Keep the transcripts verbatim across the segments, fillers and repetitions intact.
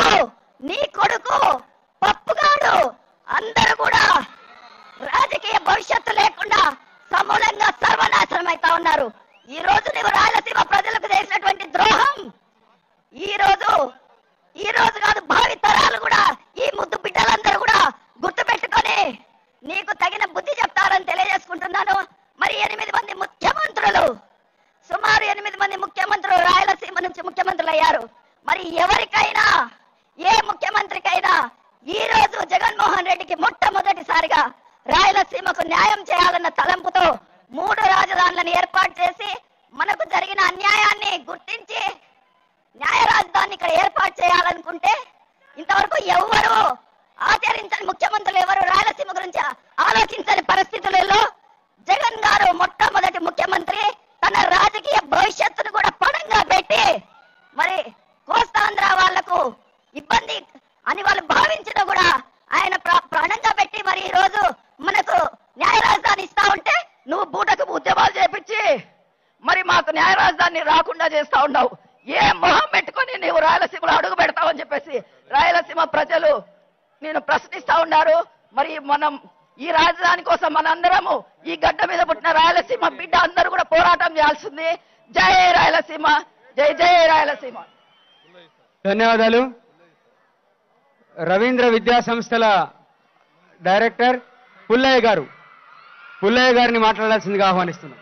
నువ్వు నీ కొడుకు పప్పుగాడు అందరూ కూడా రాజకీయ భవిష్యత్తు లేకుండా సమూలంగా సర్వనాశనం అవుతా ఉన్నారు. ఈ రోజు నువ్వు రాయలసీమ ప్రజలకు చేసినటువంటి ద్రోహం ఈ రోజు ఈ రోజు కాదు, భావి తరాలు కూడా ఈ ముద్దు బిడ్డలందరూ కూడా గుర్తు పెట్టుకొని నీకు తగిన బుద్ధి చెప్తారని తెలియజేసుకుంటున్నాను. మరి ఎనిమిది మంది ముఖ్యమంత్రులు సుమారు ఎనిమిది మంది ముఖ్యమంత్రులు రాయలసీమ నుంచి ముఖ్యమంత్రులు అయ్యారు. మరి ఎవరికైనా ఏ ముఖ్యమంత్రికైనా ఈ రోజు జగన్మోహన్ రెడ్డికి మొట్టమొదటిసారిగా రాయలసీమకు న్యాయం చేయాలన్న తలంపుతో మూడు రాజధానులను ఏర్పాటు చేసి మనకు జరిగిన అన్యాయాన్ని గుర్తించి న్యాయ రాజధాని ఇక్కడ ఏర్పాటు చేయాలనుకుంటే ఇంతవరకు ఎవరు ఆచరించని ముఖ్యమంత్రులు ఎవరు రాయలసీమ గురించి ఆలోచించని పరిస్థితులలో జగన్ గారు మొట్టమొదటి ముఖ్యమంత్రి తన రాజకీయ భవిష్యత్తును కూడా పణంగా పెట్టి మరి కోస్తాంధ్ర వాళ్లకు ఇబ్బంది అని వాళ్ళు భావించినా కూడా ఆయన ప్రాణంగా పెట్టి మరి ఈ రోజు మనకు న్యాయ రాజధాని ఇస్తా ఉంటే నువ్వు బూటకు ఉద్యమాలు చేపించి మరి మాకు న్యాయ రాజధాని రాకుండా చేస్తా ఉన్నావు. ఏ మొహం పెట్టుకొని నీవు రాయలసీమలో అడుగు పెడతావని చెప్పేసి రాయలసీమ ప్రజలు నేను ప్రశ్నిస్తా ఉన్నారు. మరి మనం ఈ రాజధాని కోసం మనందరము ఈ గడ్డ మీద పుట్టిన రాయలసీమ బిడ్డ అందరూ కూడా పోరాటం చేయాల్సింది. జై రాయలసీమ, జై జై రాయలసీమ. ధన్యవాదాలు. రవీంద్ర విద్యా సంస్థల డైరెక్టర్ పుల్లయ్య గారు పుల్లయ్య గారిని మాట్లాడాల్సిందిగా ఆహ్వానిస్తున్నాం.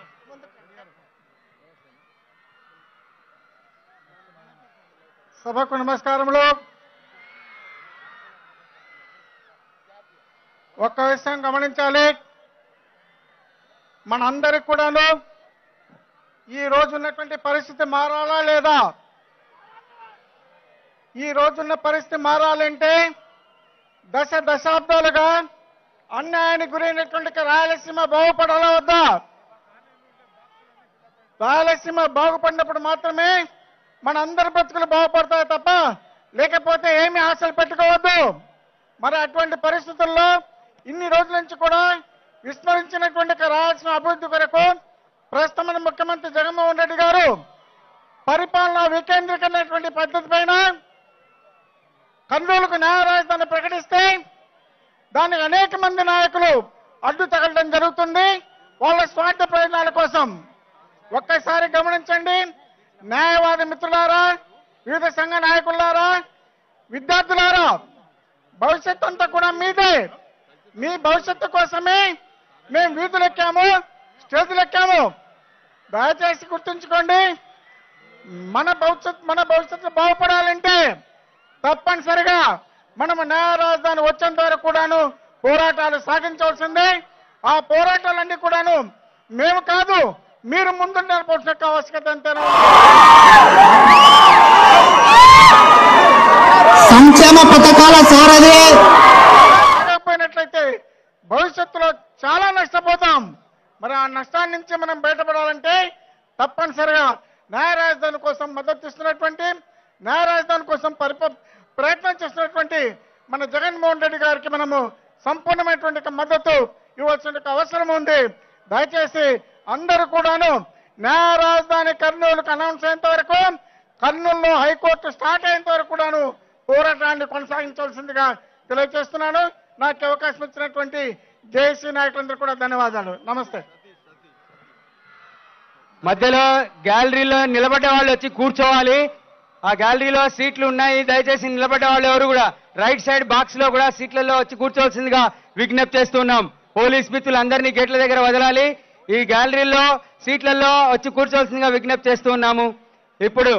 సభకు నమస్కారములు. ఒక్క విషయం గమనించాలి, మనందరికి కూడాను ఈ రోజు ఉన్నటువంటి పరిస్థితి మారాలా లేదా? ఈ రోజున్న పరిస్థితి మారాలంటే దశ దశాబ్దాలుగా అన్యాయానికి గురైనటువంటి రాయలసీమ బాగుపడాలా వద్దా? రాయలసీమ బాగుపడినప్పుడు మాత్రమే మన అందరి బ్రతుకులు బాగుపడతాయి తప్ప లేకపోతే ఏమి ఆశలు పెట్టుకోవద్దు. మరి అటువంటి పరిస్థితుల్లో ఇన్ని రోజుల నుంచి కూడా విస్మరించినటువంటి రాయలసీమ అభివృద్ధి కొరకు ప్రస్తుతం ముఖ్యమంత్రి జగన్మోహన్ రెడ్డి గారు పరిపాలన వికేంద్రీకరణటువంటి పద్ధతి పైన కర్నూలుకు న్యాయ రాజధాని ప్రకటిస్తే దానికి అనేక మంది నాయకులు అడ్డు తగలడం జరుగుతుంది వాళ్ళ స్వార్థ ప్రయోజనాల కోసం. ఒక్కసారి గమనించండి, న్యాయవాది మిత్రులారా, వివిధ సంఘ నాయకులారా, విద్యార్థులారా, భవిష్యత్తు అంతా కూడా మీదే. మీ భవిష్యత్తు కోసమే మేము వీధులెక్కాము, స్టేజ్లెక్కాము. దయచేసి గుర్తుంచుకోండి, మన భవిష్యత్తు మన భవిష్యత్తు బాగుపడాలంటే తప్పనిసరిగా మనము న్యాయ రాజధాని వచ్చేంత వరకు కూడాను పోరాటాలు సాగించవలసిందే. ఆ పోరాటాలన్నీ కూడాను మేము కాదు, మీరు ముందు నడపాల్సిన ఆవశ్యకత ఎంతైనా సంక్షేమ పథకాల సారథి పోయినట్లయితే భవిష్యత్తులో చాలా నష్టపోతాం. మరి ఆ నష్టాన్ని నుంచి మనం బయటపడాలంటే తప్పనిసరిగా న్యాయ రాజధాని కోసం మద్దతు ఇస్తున్నటువంటి న్యాయ రాజధాని కోసం పరిప ప్రయత్నం చేస్తున్నటువంటి మన జగన్మోహన్ రెడ్డి గారికి మనము సంపూర్ణమైనటువంటి మద్దతు ఇవ్వాల్సిన అవసరం ఉంది. దయచేసి అందరూ కూడాను న్యాయ రాజధాని కర్నూలుకు అనౌన్స్ అయ్యేంత వరకు, కర్నూలులో హైకోర్టు స్టార్ట్ అయ్యేంత వరకు కూడాను పోరాటాన్ని కొనసాగించవలసిందిగా తెలియజేస్తున్నాను. నాకు అవకాశం ఇచ్చినటువంటి జేఏసీ నాయకులందరూ కూడా ధన్యవాదాలు. నమస్తే. మధ్యలో గ్యాలరీలో నిలబడ్డ వాళ్ళు వచ్చి కూర్చోవాలి. ఆ గ్యాలరీలో సీట్లు ఉన్నాయి, దయచేసి నిలబడ్డ వాళ్ళు ఎవరు కూడా రైట్ సైడ్ బాక్స్ లో కూడా సీట్లలో వచ్చి కూర్చోవలసిందిగా విజ్ఞప్తి చేస్తున్నాం. పోలీస్ మిత్రులందరినీ గేట్ల దగ్గర వదలాలి. ఈ గ్యాలరీలో సీట్లలో వచ్చి కూర్చోవలసిందిగా విజ్ఞప్తి చేస్తూ ఉన్నాము. ఇప్పుడు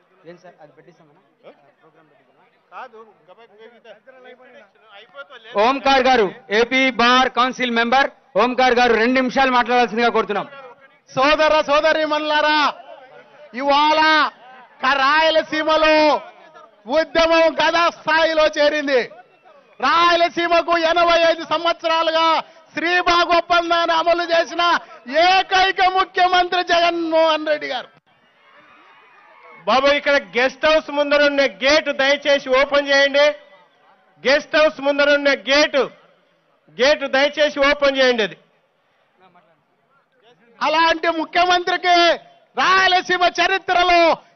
ఓంకార్ గారు, AP bar council member Omkar గారు రెండు నిమిషాలు మాట్లాడాల్సిందిగా కోరుతున్నాం. సోదర సోదరి మనులారా, ఇవాళ రాయలసీమలో ఉద్యమం గదా స్థాయిలో చేరింది. రాయలసీమకు ఎనభై ఐదు సంవత్సరాలుగా శ్రీబాగ్ ఒప్పందాన్ని అమలు చేసిన ఏకైక ముఖ్యమంత్రి జగన్మోహన్ రెడ్డి గారు. బాబు, ఇక్కడ గెస్ట్ హౌస్ ముందరున్న గేటు దయచేసి ఓపెన్ చేయండి. గెస్ట్ హౌస్ ముందరున్న గేటు గేటు దయచేసి ఓపెన్ చేయండి. అది అలాంటి ముఖ్యమంత్రికి రాయలసీమ చరిత్రలో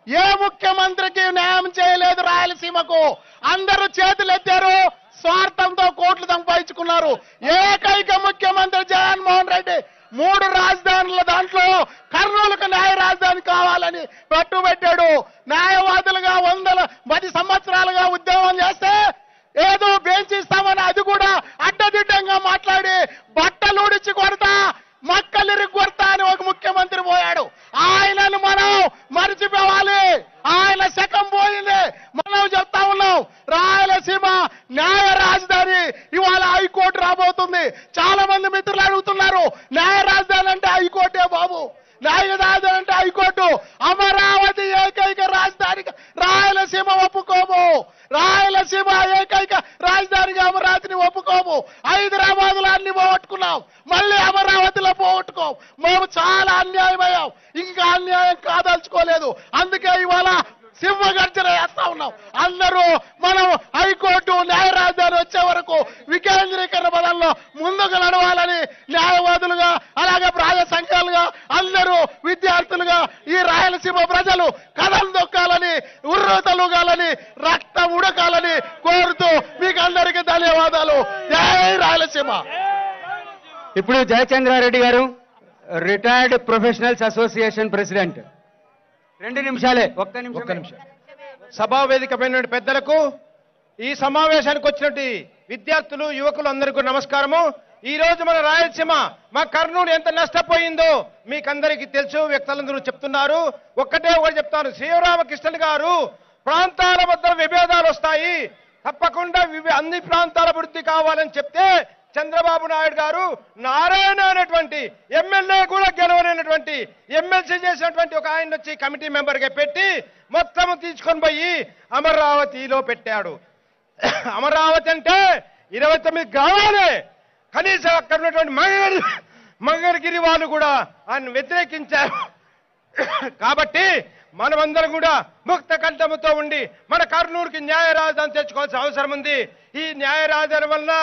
ఏ ముఖ్యమంత్రికి న్యాయం చేయలేదు రాయలసీమకు. అందరూ చేతులు ఎత్తారు, స్వార్థంతో కోట్లు సంపాదించుకున్నారు. ఏకైక ముఖ్యమంత్రి జగన్మోహన్ రెడ్డి మూడు రాజధానుల దాంట్లో కర్నూలుకు న్యాయ రాజధాని కావాలని పట్టుబట్టాడు. న్యాయవాదులుగా వందల పది సంవత్సరాలుగా ఉద్యమం చేస్తే ఏదో బెంచ్ ఇస్తామని అది కూడా అడ్డదిడ్డంగా మాట్లాడి బట్టలుడిచి కొడతా మక్కలిరి కొడతా అని ఒక ముఖ్యమంత్రి పోయాడు. ఆయనను మనం మరిచిపోవాలి. ఆయన శకం పోయింది. మనం చెప్తా ఉన్నాం రాయలసీమ న్యాయ రాజధాని ఇవాళ హైకోర్టు రాబోతుంది. చాలా మంది మిత్రులు అడుగుతున్నారు న్యాయ రాజధాని అంటే హైకోర్టే బాబు, న్యాయ రాజధాని అంటే హైకోర్టు. అమరావతి ఏకైక రాజధాని రాయలసీమ ఒప్పుకోము. రాయలసీమ ఏకైక రాజధానిగా అమరావతిని ఒప్పుకోము. హైదరాబాద్ లో అన్ని పోగొట్టుకున్నాం, మళ్ళీ అమరావతిలో పోగొట్టుకోం. మేము చాలా అన్యాయమయ్యాం, ఇంకా అన్యాయం కాదలుచుకోలేదు. అందుకే ఇవాళ సింహగర్జన చేస్తా ఉన్నాం. అందరూ మనం హైకోర్టు న్యాయ రాజధాని వచ్చే వరకు వికేంద్రీకరణ పదంలో ముందుకు నడవాలని న్యాయవాదులుగా అలాగే ప్రాయ సంఘాలుగా అందరూ విద్యార్థులుగా ఈ రాయలసీమ ప్రజలు కథలు దొక్కాలని ఉర్రూతలుగాలని రక్తం ఉడకాలని కోరుతూ మీకు అందరికీ ధన్యవాదాలు. జై రాయలసీమ. ఇప్పుడు జయచంద్రారెడ్డి గారు, రిటైర్డ్ ప్రొఫెషనల్స్ అసోసియేషన్ ప్రెసిడెంట్. రెండు నిమిషాలే, ఒక్క నిమిషం ఒక్క నిమిషం. సభా వేదికపైన పెద్దలకు, ఈ సమావేశానికి వచ్చినట్టు విద్యార్థులు యువకులు అందరికీ నమస్కారము. ఈ రోజు మన రాయలసీమ, మా కర్నూలు ఎంత నష్టపోయిందో మీకందరికీ తెలుసు. వ్యక్తులందరూ చెప్తున్నారు. ఒక్కటే ఒకటి చెప్తాను, శ్రీరామకృష్ణన్ గారు ప్రాంతాల మధ్య విభేదాలు వస్తాయి, తప్పకుండా అన్ని ప్రాంతాల అభివృద్ధి కావాలని చెప్తే చంద్రబాబు నాయుడు గారు నారాయణ అనేటువంటి ఎమ్మెల్యే కూడా గెలవనటువంటి ఎమ్మెల్సీ చేసినటువంటి ఒక ఆయన వచ్చి కమిటీ మెంబర్ గా పెట్టి మొత్తం తీసుకొని పోయి అమరావతిలో పెట్టాడు. అమరావతి అంటే ఇరవై తొమ్మిది గ్రామాలే. కనీసం అక్కడ ఉన్నటువంటి మంగళ మంగళగిరి వాళ్ళు కూడా ఆయన వ్యతిరేకించారు. కాబట్టి మనమందరం కూడా ముక్త కంఠముతో ఉండి మన కర్నూలుకి న్యాయ రాజధాని తెచ్చుకోవాల్సిన అవసరం ఉంది. ఈ న్యాయ రాజధాని వలన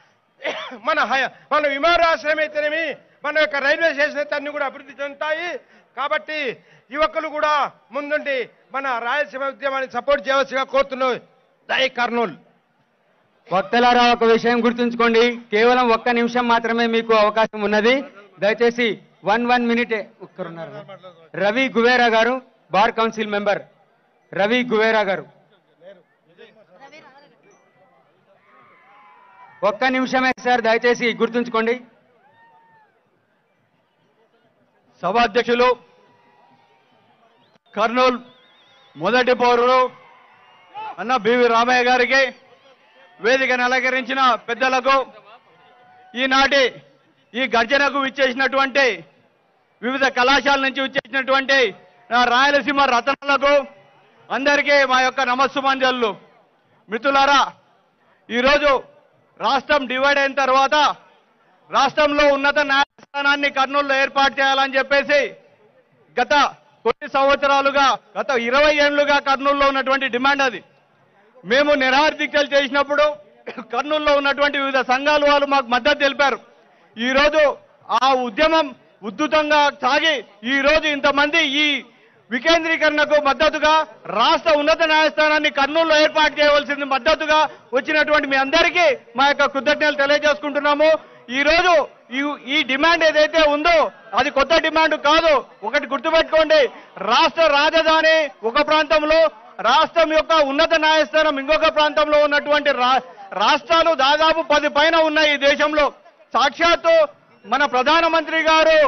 మన మన విమానాశ్రయం అయితేనేమి, మన యొక్క రైల్వే స్టేషన్ అయితే అన్ని కూడా అభివృద్ధి చెందుతాయి. కాబట్టి యువకులు కూడా ముందుండి మన రాయలసీమ ఉద్యమాన్ని సపోర్ట్ చేయవలసిగా కోరుతున్నాం. జై కర్నూలు. వక్తలారా, ఒక విషయం గుర్తుంచుకోండి, కేవలం ఒక్క నిమిషం మాత్రమే మీకు అవకాశం ఉన్నది. దయచేసి వన్ వన్ మినిట్. ఒక్కరున్నారు, రవి గువేరా గారు, bar council member Ravi Guevara గారు. ఒక్క నిమిషమే సార్, దయచేసి గుర్తుంచుకోండి. సభాధ్యక్షులు, కర్నూలు మొదటి పౌరులు అన్న బివి రామయ్య గారికి, వేదికను అలంకరించిన పెద్దలకు, ఈనాటి ఈ గర్జనకు విచ్చేసినటువంటి వివిధ కళాశాల నుంచి విచ్చేసినటువంటి నా రాయలసీమ రతనాలకు అందరికీ మా యొక్క నమస్సుమాంజలు. మిత్రులారా, ఈరోజు రాష్ట్రం డివైడ్ అయిన తర్వాత రాష్ట్రంలో ఉన్నత న్యాయస్థానాన్ని కర్నూలులో ఏర్పాటు చేయాలని చెప్పేసి గత కొన్ని సంవత్సరాలుగా, గత ఇరవై ఏళ్లుగా కర్నూలులో ఉన్నటువంటి డిమాండ్ అది. మేము నిరాహారదీక్షలు చేసినప్పుడు కర్నూలులో ఉన్నటువంటి వివిధ సంఘాలు వాళ్ళు మాకు మద్దతు తెలిపారు. ఈ రోజు ఆ ఉద్యమం ఉద్ధృతంగా సాగి ఈ రోజు ఇంతమంది ఈ వికేంద్రీకరణకు మద్దతుగా రాష్ట్ర ఉన్నత న్యాయస్థానాన్ని కర్నూలులో ఏర్పాటు చేయవలసింది మద్దతుగా వచ్చినటువంటి మీ అందరికీ మా యొక్క కృతజ్ఞతలు తెలియజేసుకుంటున్నాము. ఈ రోజు ఈ డిమాండ్ ఏదైతే ఉందో అది కొత్త డిమాండ్ కాదు. ఒకటి గుర్తుపెట్టుకోండి, రాష్ట్ర రాజధాని ఒక ప్రాంతంలో, రాష్ట్రం యొక్క ఉన్నత న్యాయస్థానం ఇంకొక ప్రాంతంలో ఉన్నటువంటి రాష్ట్రాలు దాదాపు పది పైన ఉన్నాయి ఈ దేశంలో. సాక్షాత్తు మన ప్రధానమంత్రి గారు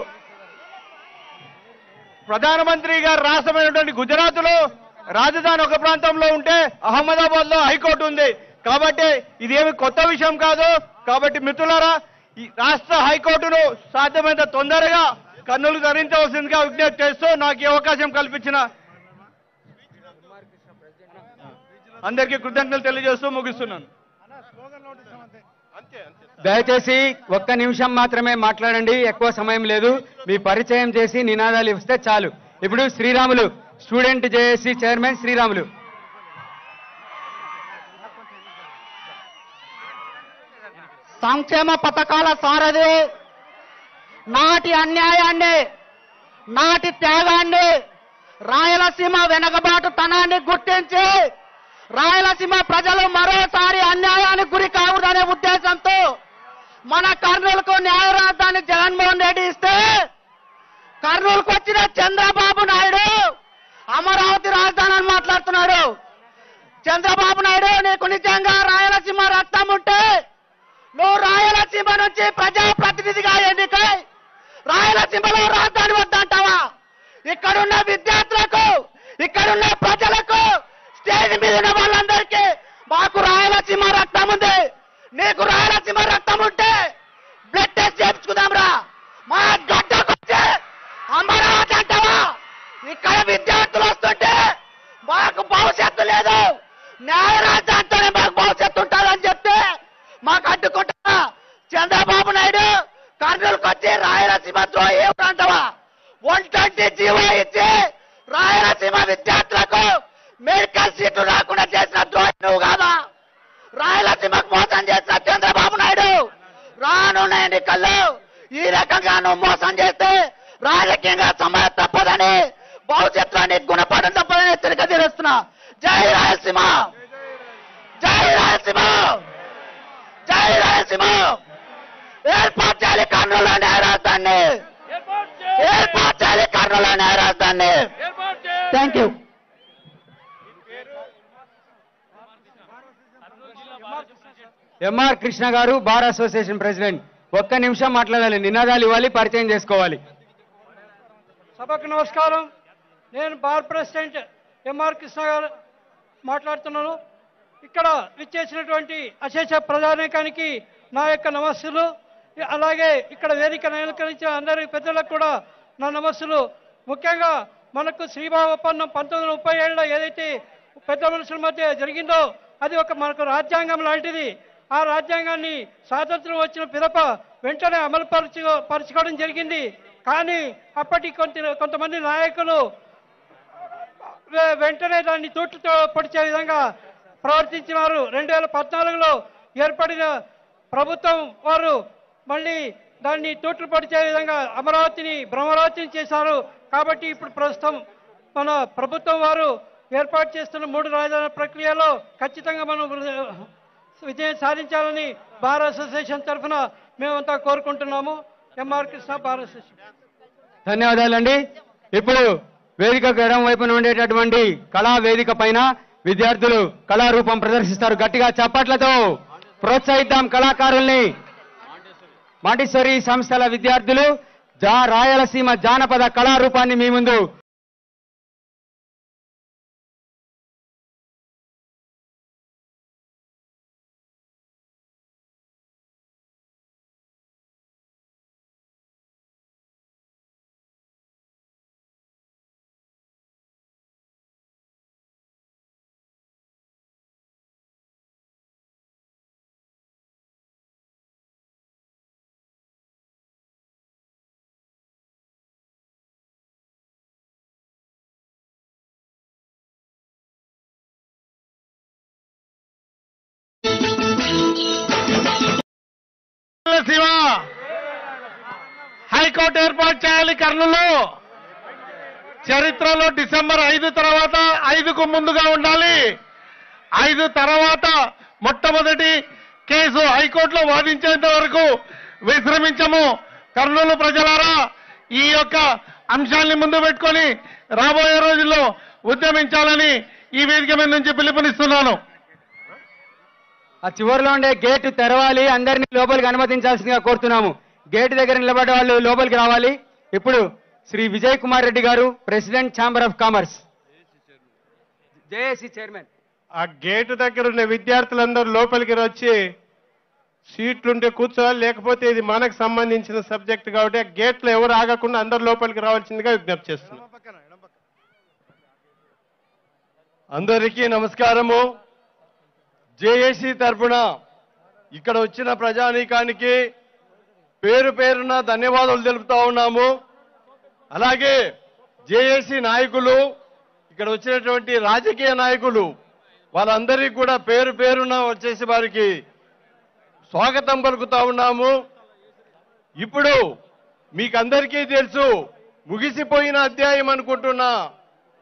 ప్రధానమంత్రి గారు రాష్ట్రమైనటువంటి గుజరాత్ లో రాజధాని ఒక ప్రాంతంలో ఉంటే అహ్మదాబాద్ లో హైకోర్టు ఉంది. కాబట్టి ఇదేమి కొత్త విషయం కాదు. కాబట్టి మిత్రులారా, ఈ రాష్ట్ర హైకోర్టును సాధ్యమైనంత తొందరగా కర్నూలు ధరించవలసిందిగా విజ్ఞప్తి చేస్తూ నాకు ఈ అవకాశం కల్పించిన అందరికీ కృతజ్ఞతలు తెలియజేస్తూ ముగిస్తున్నాను. దయచేసి ఒక్క నిమిషం మాత్రమే మాట్లాడండి, ఎక్కువ సమయం లేదు. మీ పరిచయం చేసి నినాదాలు ఇస్తే చాలు. ఇప్పుడు Sriramulu, student JAC chairman Sriramulu. సంక్షేమ పథకాల సారథి, నాటి అన్యాయాన్ని, నాటి త్యాగాన్ని రాయలసీమ వెనకబాటుతనాన్ని గుర్తించి రాయలసీమ ప్రజలు మరోసారి అన్యాయానికి గురి కాకూడదనే ఉద్దేశంతో మన కర్నూలుకు న్యాయ రాజధాని జగన్మోహన్ రెడ్డి ఇస్తే కర్నూలుకు వచ్చిన చంద్రబాబు నాయుడు అమరావతి రాజధాని అని మాట్లాడుతున్నాడు. చంద్రబాబు నాయుడు, నీకు నిజంగా రాయలసీమ రక్తం ఉంటే నువ్వు రాయలసీమ నుంచి ప్రజాప్రతినిధిగా ఎన్నికై రాయలసీమలో రాజధాని వద్దంటావా? ఇక్కడున్న విద్యార్థులకు, ఇక్కడున్న ప్రజలకు, స్టేజ్ మీద ఉన్న వాళ్ళందరికీ మాకు రాయలసీమ రక్తం ఉంది, నీకు రాయలసీమ రక్తం ఉంటే బ్లడ్ టెస్ట్ చేయించుకుందాం రా, మా గడ్డకు వచ్చి అమరావతి అంటావా? ఇక్కడ విద్యార్థులు వస్తుంటే మాకు భవిష్యత్తు లేదు, న్యాయ రాజధానితోనే మాకు భవిష్యత్తు ఉంటుందని చెప్తే మాకు అడ్డుకుంటా చంద్రబాబు నాయుడు కర్నూలుకు వచ్చి రాయలసీమ ద్రోహి అంటావా? వన్ ట్వంటీ జీవో ఇచ్చి రాయలసీమ విద్యార్థులకు మెడికల్ సీట్లు రాకుండా చేసిన ద్రోహి నువ్వు కాదా? రాయలసీమకు మోసం చేసిన చంద్రబాబు నాయుడు రానున్న ఎన్నికల్లో ఈ రకంగా నువ్వు మోసం చేస్తే రాజకీయంగా సమయం తప్పదని, భవిష్యత్తులో నీకు గుణపాఠం తప్పదని హెచ్చరిక తీరుస్తున్నా. జై రాయలసీమ, జై రాయలసీమ, జై రాయలసీమ. ఏర్పాటు చేయాలి కర్నూలు న్యాయ రాజధాని, ఏర్పాటు చేయాలి కర్నూలు న్యాయ రాజధాని. Thank you. ఎంఆర్ కృష్ణ గారు, బార్ అసోసియేషన్ ప్రెసిడెంట్. ఒక్క నిమిషం మాట్లాడాలి, నినాదాలు ఇవ్వాలి, పరిచయం చేసుకోవాలి. సభకు నమస్కారం. నేను బార్ ప్రెసిడెంట్ ఎంఆర్ కృష్ణ గారు మాట్లాడుతున్నాను. ఇక్కడ విచ్చేసినటువంటి అశేష ప్రజానీకానికి నా యొక్క నమస్సులు. అలాగే ఇక్కడ వేదిక అలంకరించిన అందరి పెద్దలకు కూడా నా నమస్సులు. ముఖ్యంగా మనకు శ్రీభావ ఒప్పందం పంతొమ్మిది వందల ముప్పై ఏళ్ళలో ఏదైతే పెద్ద మనుషుల మధ్య జరిగిందో అది ఒక మనకు రాజ్యాంగం లాంటిది. ఆ రాజ్యాంగాన్ని స్వాతంత్రం వచ్చిన పిదప వెంటనే అమలు పరచు పరచుకోవడం జరిగింది. కానీ అప్పటి కొంత కొంతమంది నాయకులు వెంటనే దాన్ని తూట్లతో పొడిచే విధంగా ప్రవర్తించినారు. రెండు వేల పద్నాలుగులో ఏర్పడిన ప్రభుత్వం వారు మళ్ళీ దాన్ని తూట్లు పొడిచే విధంగా అమరావతిని భ్రమరావతిని చేశారు. కాబట్టి ఇప్పుడు ప్రస్తుతం మన ప్రభుత్వం వారు ఏర్పాటు చేస్తున్న మూడు రాజధానుల ప్రక్రియలో ఖచ్చితంగా మనం విజయం సాధించాలని బార్ అసోసియేషన్ తరఫున మేమంతా కోరుకుంటున్నాము. M R Krishna, bar association. ధన్యవాదాలండి. ఇప్పుడు వేదికకు ఎడం వైపున ఉండేటటువంటి కళా వేదిక పైన విద్యార్థులు కళారూపం ప్రదర్శిస్తారు. గట్టిగా చప్పట్లతో ప్రోత్సహిద్దాం కళాకారుల్ని. మాంటిసోరీ సంస్థల విద్యార్థులు జా రాయలసీమ జానపద కళారూపాన్ని మీ ముందు హైకోర్టు ఏర్పాటు చేయాలి కర్నూలు. చరిత్రలో డిసెంబర్ ఐదు తర్వాత ఐదుకు ముందుగా ఉండాలి. ఐదు తర్వాత మొట్టమొదటి కేసు హైకోర్టులో వాదించేంత వరకు విశ్రమించము. కర్నూలు ప్రజలారా, ఈ యొక్క అంశాన్ని ముందు పెట్టుకొని రాబోయే రోజుల్లో ఉద్యమించాలని ఈ వేదిక మీద నుంచి పిలుపునిస్తున్నాను. ఆ చివరిలో ఉండే గేటు తెరవాలి, అందరినీ లోపలికి అనుమతించాల్సిందిగా కోరుతున్నాము. గేటు దగ్గర నిలబడే వాళ్ళు లోపలికి రావాలి. ఇప్పుడు శ్రీ విజయ్ కుమార్ రెడ్డి గారు, president chamber of commerce, JAC chairman. ఆ గేటు దగ్గర ఉన్న విద్యార్థులందరూ లోపలికి వచ్చి సీట్లుంటే కూర్చోవాలి, లేకపోతే ఇది మనకు సంబంధించిన సబ్జెక్ట్ కాబట్టి ఆ గేట్లో ఎవరు ఆగకుండా అందరు లోపలికి రావాల్సిందిగా విజ్ఞప్తి చేస్తున్నాం. అందరికీ నమస్కారము. జేఏసీ తరఫున ఇక్కడ వచ్చిన ప్రజానీకానికి పేరు పేరున ధన్యవాదాలు తెలుపుతా ఉన్నాము. అలాగే జేఏసీ నాయకులు, ఇక్కడ వచ్చినటువంటి రాజకీయ నాయకులు, వాళ్ళందరికీ కూడా పేరు పేరున వచ్చేసి వారికి స్వాగతం పలుకుతా ఉన్నాము. ఇప్పుడు మీకందరికీ తెలుసు, ముగిసిపోయిన అధ్యాయం అనుకుంటున్నా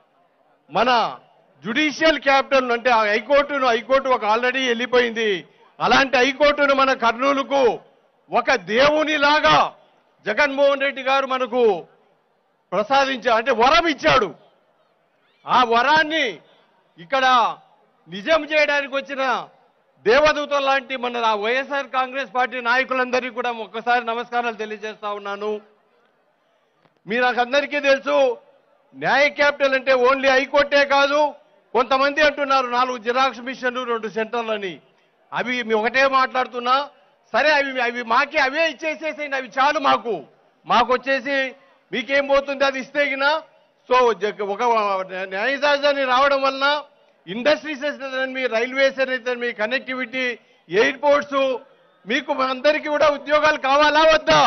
మన జుడిషియల్ క్యాపిటల్ అంటే ఆ హైకోర్టును హైకోర్టు ఒక ఆల్రెడీ వెళ్ళిపోయింది. అలాంటి హైకోర్టును మన కర్నూలుకు ఒక దేవునిలాగా జగన్మోహన్ రెడ్డి గారు మనకు ప్రసాదించారు, అంటే వరం ఇచ్చాడు. ఆ వరాన్ని ఇక్కడ నిజం చేయడానికి వచ్చిన దేవదూత లాంటి మన వైఎస్ఆర్ కాంగ్రెస్ పార్టీ నాయకులందరికీ కూడా ఒక్కసారి నమస్కారాలు తెలియజేస్తా ఉన్నాను. మీ నాకందరికీ తెలుసు, న్యాయ క్యాపిటల్ అంటే ఓన్లీ హైకోర్టే కాదు. కొంతమంది అంటున్నారు నాలుగు జిరాక్స్ మిషన్లు రెండు సెంటర్లని. అవి మీ ఒకటే మాట్లాడుతున్నా, సరే అవి అవి మాకే అవే ఇచ్చేసేసేయండి, అవి చాలు మాకు మాకు వచ్చేసి మీకేం పోతుంది అది ఇస్తే గినా. సో ఒక న్యాయ రాజధాని రావడం వలన ఇండస్ట్రీస్ అయితే మీ రైల్వేస్ అయితే మీ కనెక్టివిటీ ఎయిర్పోర్ట్స్ మీకు అందరికీ కూడా ఉద్యోగాలు కావాలా వద్దా?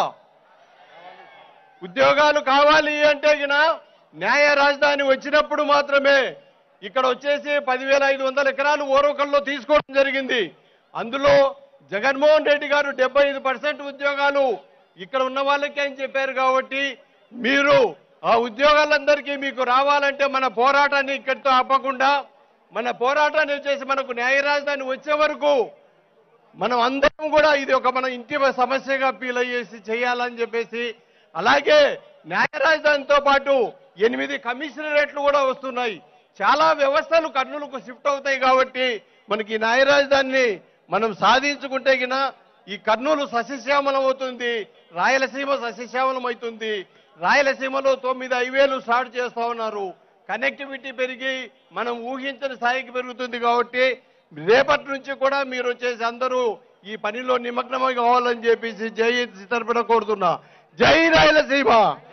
ఉద్యోగాలు కావాలి అంటే గిన న్యాయ రాజధాని వచ్చినప్పుడు మాత్రమే. ఇక్కడ వచ్చేసి పదివేల ఐదు వందల ఎకరాలు ఓరవకల్లో తీసుకోవడం జరిగింది. అందులో జగన్మోహన్ రెడ్డి గారు డెబ్బై ఐదు పర్సెంట్ ఉద్యోగాలు ఇక్కడ ఉన్న వాళ్ళకే అని చెప్పారు. కాబట్టి మీరు ఆ ఉద్యోగాలందరికీ మీకు రావాలంటే మన పోరాటాన్ని ఇక్కడితో ఆపకుండా మన పోరాటాన్ని వచ్చేసి మనకు న్యాయ రాజధాని వచ్చే వరకు మనం అందరం కూడా ఇది ఒక మన ఇంటి సమస్యగా ఫీల్ అయ్యేసి చేయాలని చెప్పేసి, అలాగే న్యాయ రాజధానితో పాటు ఎనిమిది కమిషనరేట్లు కూడా వస్తున్నాయి. చాలా వ్యవస్థలు కర్నూలుకు షిఫ్ట్ అవుతాయి. కాబట్టి మనకి ఈ న్యాయ రాజధానిని మనం సాధించుకుంటే గిన ఈ కర్నూలు సస్యశ్యామలం అవుతుంది, రాయలసీమ సస్యశ్యామలం అవుతుంది. రాయలసీమలో తొమ్మిది హైవేలు స్టార్ట్ చేస్తా ఉన్నారు. కనెక్టివిటీ పెరిగి మనం ఊహించని స్థాయికి పెరుగుతుంది. కాబట్టి రేపటి నుంచి కూడా మీరు వచ్చేసి అందరూ ఈ పనిలో నిమగ్నమై కావాలని చెప్పేసి జై తరపున కోరుతున్నా. జై రాయలసీమ,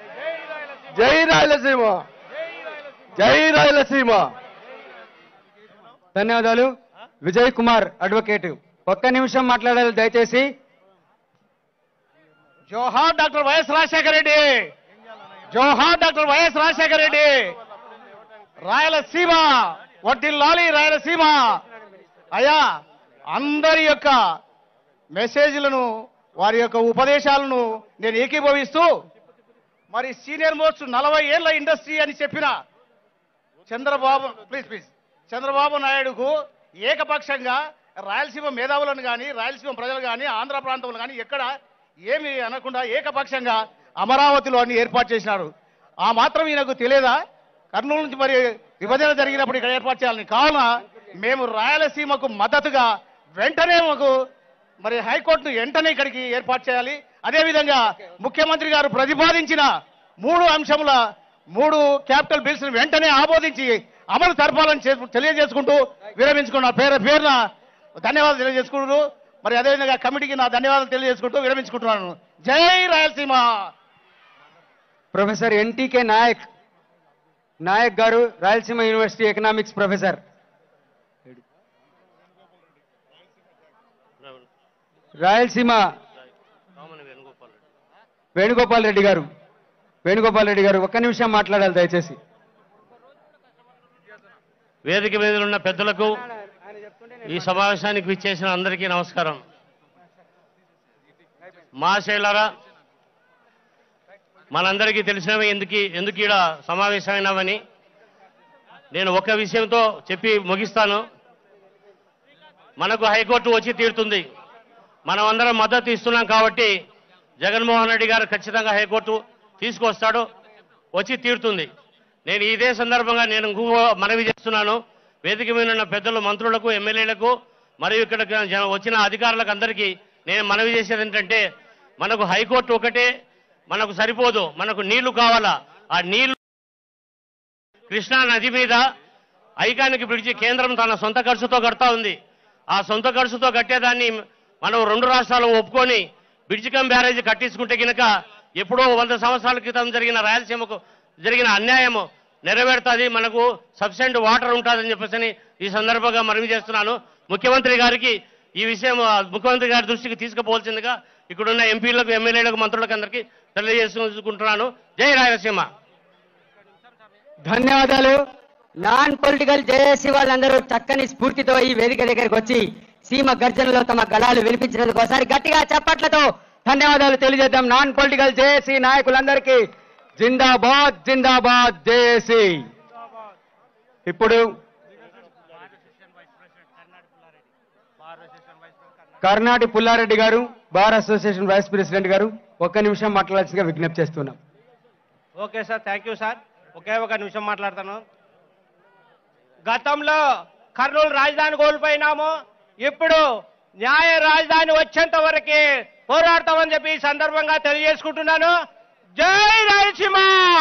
జై రాయలసీమ, జై రాయలసీమ. ధన్యవాదాలు. విజయ్ కుమార్ అడ్వకేట్ ఒక్క నిమిషం మాట్లాడాలి దయచేసి. జోహార్ డాక్టర్ వైఎస్ రాజశేఖర రెడ్డి, జోహార్ డాక్టర్ వైఎస్ రాజశేఖర రెడ్డి. రాయలసీమ వడ్డిల్లాలి, రాయలసీమ. అయ్యా, అందరి యొక్క మెసేజ్లను వారి యొక్క ఉపదేశాలను నేను ఏకీభవిస్తూ, మరి సీనియర్ మోస్ట్ నలభై ఏళ్ల ఇండస్ట్రీ అని చెప్పిన చంద్రబాబు ప్లీజ్ ప్లీజ్ చంద్రబాబు నాయుడుకు ఏకపక్షంగా రాయలసీమ మేధావులను కానీ రాయలసీమ ప్రజలు కానీ ఆంధ్ర ప్రాంతంలో కానీ ఎక్కడ ఏమి అనకుండా ఏకపక్షంగా అమరావతిలో అన్ని ఏర్పాటు చేసినారు. ఆ మాత్రం ఈయనకు తెలియదా? కర్నూలు నుంచి మరి విభజన జరిగినప్పుడు ఇక్కడ ఏర్పాటు చేయాలని. కావున మేము రాయలసీమకు మద్దతుగా వెంటనే మాకు మరి హైకోర్టును వెంటనే ఇక్కడికి ఏర్పాటు చేయాలి. అదేవిధంగా ముఖ్యమంత్రి గారు ప్రతిపాదించిన మూడు అంశముల మూడు క్యాపిటల్ బిల్స్ వెంటనే ఆమోదించి అమలు జరపాలని తెలియజేసుకుంటూ విరమించుకున్న పేరు పేరున ధన్యవాదాలు తెలియజేసుకుంటూ, మరి అదేవిధంగా కమిటీకి నా ధన్యవాదాలు తెలియజేసుకుంటూ విరమించుకుంటున్నాను. జై రాయలసీమ. ప్రొఫెసర్ ఎన్టీకే నాయక్ నాయక్ గారు, Rayalaseema university economics professor. Rayalaseema Venugopal Reddy గారు, వేణుగోపాల్ రెడ్డి గారు ఒక్క నిమిషం మాట్లాడాలి దయచేసి. వేదిక మీద ఉన్న పెద్దలకు, ఈ సమావేశానికి విచ్చేసిన అందరికీ నమస్కారం. మహాశైలారా, మనందరికీ తెలిసినవి ఎందుకు ఎందుకు ఈడ సమావేశమైనామని నేను ఒక విషయంతో చెప్పి ముగిస్తాను. మనకు హైకోర్టు వచ్చి తీరుతుంది. మనం అందరం మద్దతు ఇస్తున్నాం కాబట్టి జగన్మోహన్ రెడ్డి గారు ఖచ్చితంగా హైకోర్టు తీసుకొస్తాడు, వచ్చి తీరుతుంది. నేను ఇదే సందర్భంగా నేను ఇంకో మనవి చేస్తున్నాను. వేదిక మీద ఉన్న పెద్దలు, మంత్రులకు, ఎమ్మెల్యేలకు మరియు ఇక్కడ వచ్చిన అధికారులకు అందరికీ నేను మనవి చేసేది ఏంటంటే, మనకు హైకోర్టు ఒకటే మనకు సరిపోదు, మనకు నీళ్లు కావాలా. ఆ నీళ్లు కృష్ణా నది మీద ఐకానిక్ బ్రిడ్జి కేంద్రం తన సొంత ఖర్చుతో కడతా ఉంది. ఆ సొంత ఖర్చుతో కట్టేదాన్ని మనం రెండు రాష్ట్రాలు ఒప్పుకొని బ్రిడ్జి కమ్ బ్యారేజీ కట్టించుకుంటే కనుక ఎప్పుడో వంద సంవత్సరాల క్రితం జరిగిన రాయలసీమకు జరిగిన అన్యాయము నెరవేరుతుంది, మనకు సఫిషియెంట్ వాటర్ ఉంటుందని చెప్పేసి ఈ సందర్భంగా మనవి చేస్తున్నాను. ముఖ్యమంత్రి గారికి ఈ విషయం ముఖ్యమంత్రి గారి దృష్టికి తీసుకుపోవాల్సిందిగా ఇక్కడున్న ఎంపీలకు, ఎమ్మెల్యేలకు, మంత్రులకు అందరికీ తెలియజేసుకుంటున్నాను. జై రాయలసీమ. ధన్యవాదాలు. నాన్ పొలిటికల్ జేఏసీ వాళ్ళందరూ చక్కని స్ఫూర్తితో ఈ వేదిక దగ్గరికి వచ్చి సీమ గర్జనలో తమ గళాలు వినిపించినందుకు ఒకసారి గట్టిగా చప్పట్లతో ధన్యవాదాలు తెలియజేద్దాం. నాన్ పొలిటికల్ జేఏసీ నాయకులందరికీ జిందాబాద్, జిందాబాద్ జేఏసీ. ఇప్పుడు కర్ణాటి పుల్లారెడ్డి గారు బార్ అసోసియేషన్ వైస్ ప్రెసిడెంట్ గారు ఒక్క నిమిషం మాట్లాడాల్సిందిగా విజ్ఞప్తి చేస్తున్నాం. Okay sir, thank you sir. ఒకే ఒక నిమిషం మాట్లాడతాను. గతంలో కర్నూలు రాజధాని కోల్పోయినాము. ఇప్పుడు న్యాయ రాజధాని వచ్చేంత వరకే పోరాడతామని చెప్పి ఈ సందర్భంగా తెలియజేసుకుంటున్నాను. జై రాయలసీమ.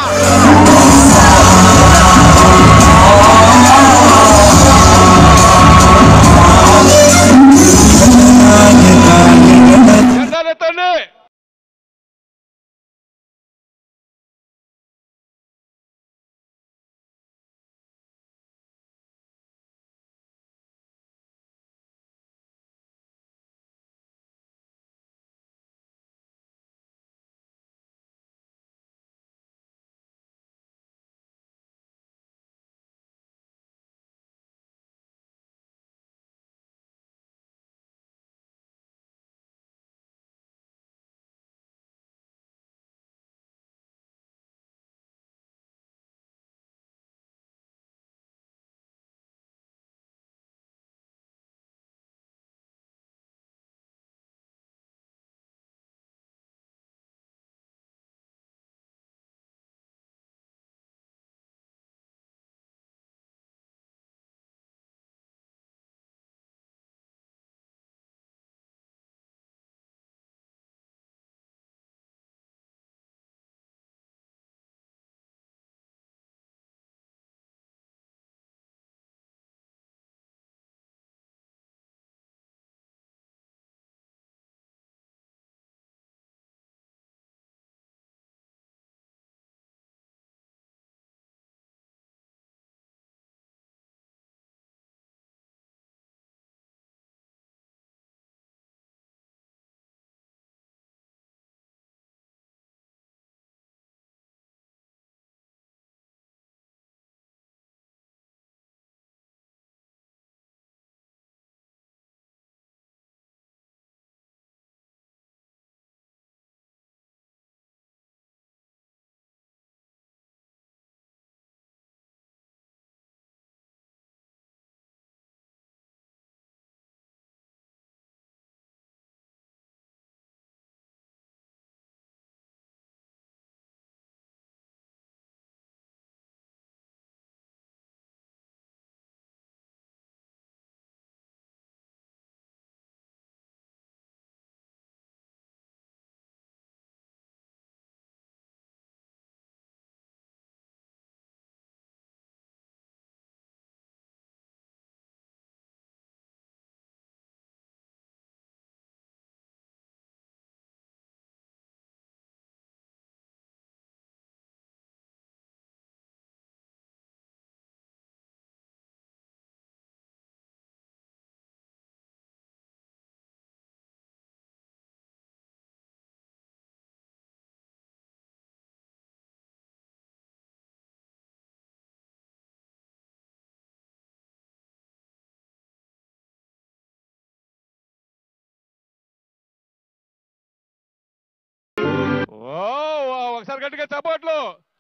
ఒకసారి గట్టిగా చప్పట్లు.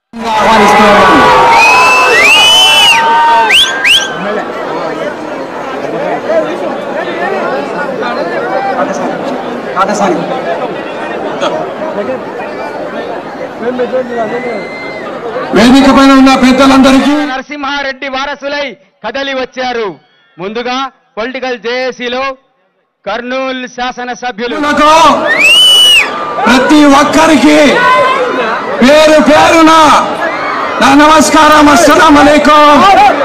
వేదిక పైన ఉన్న పెద్దలందరికీ నరసింహారెడ్డి వారసులై కదలి వచ్చారు. ముందుగా పొలిటికల్ జేఏసీలో కర్నూలు శాసన సభ్యులు ప్రతి ఒక్కరికి పేరు పేరున నా నమస్కారం. అస్సలాం అలైకుం.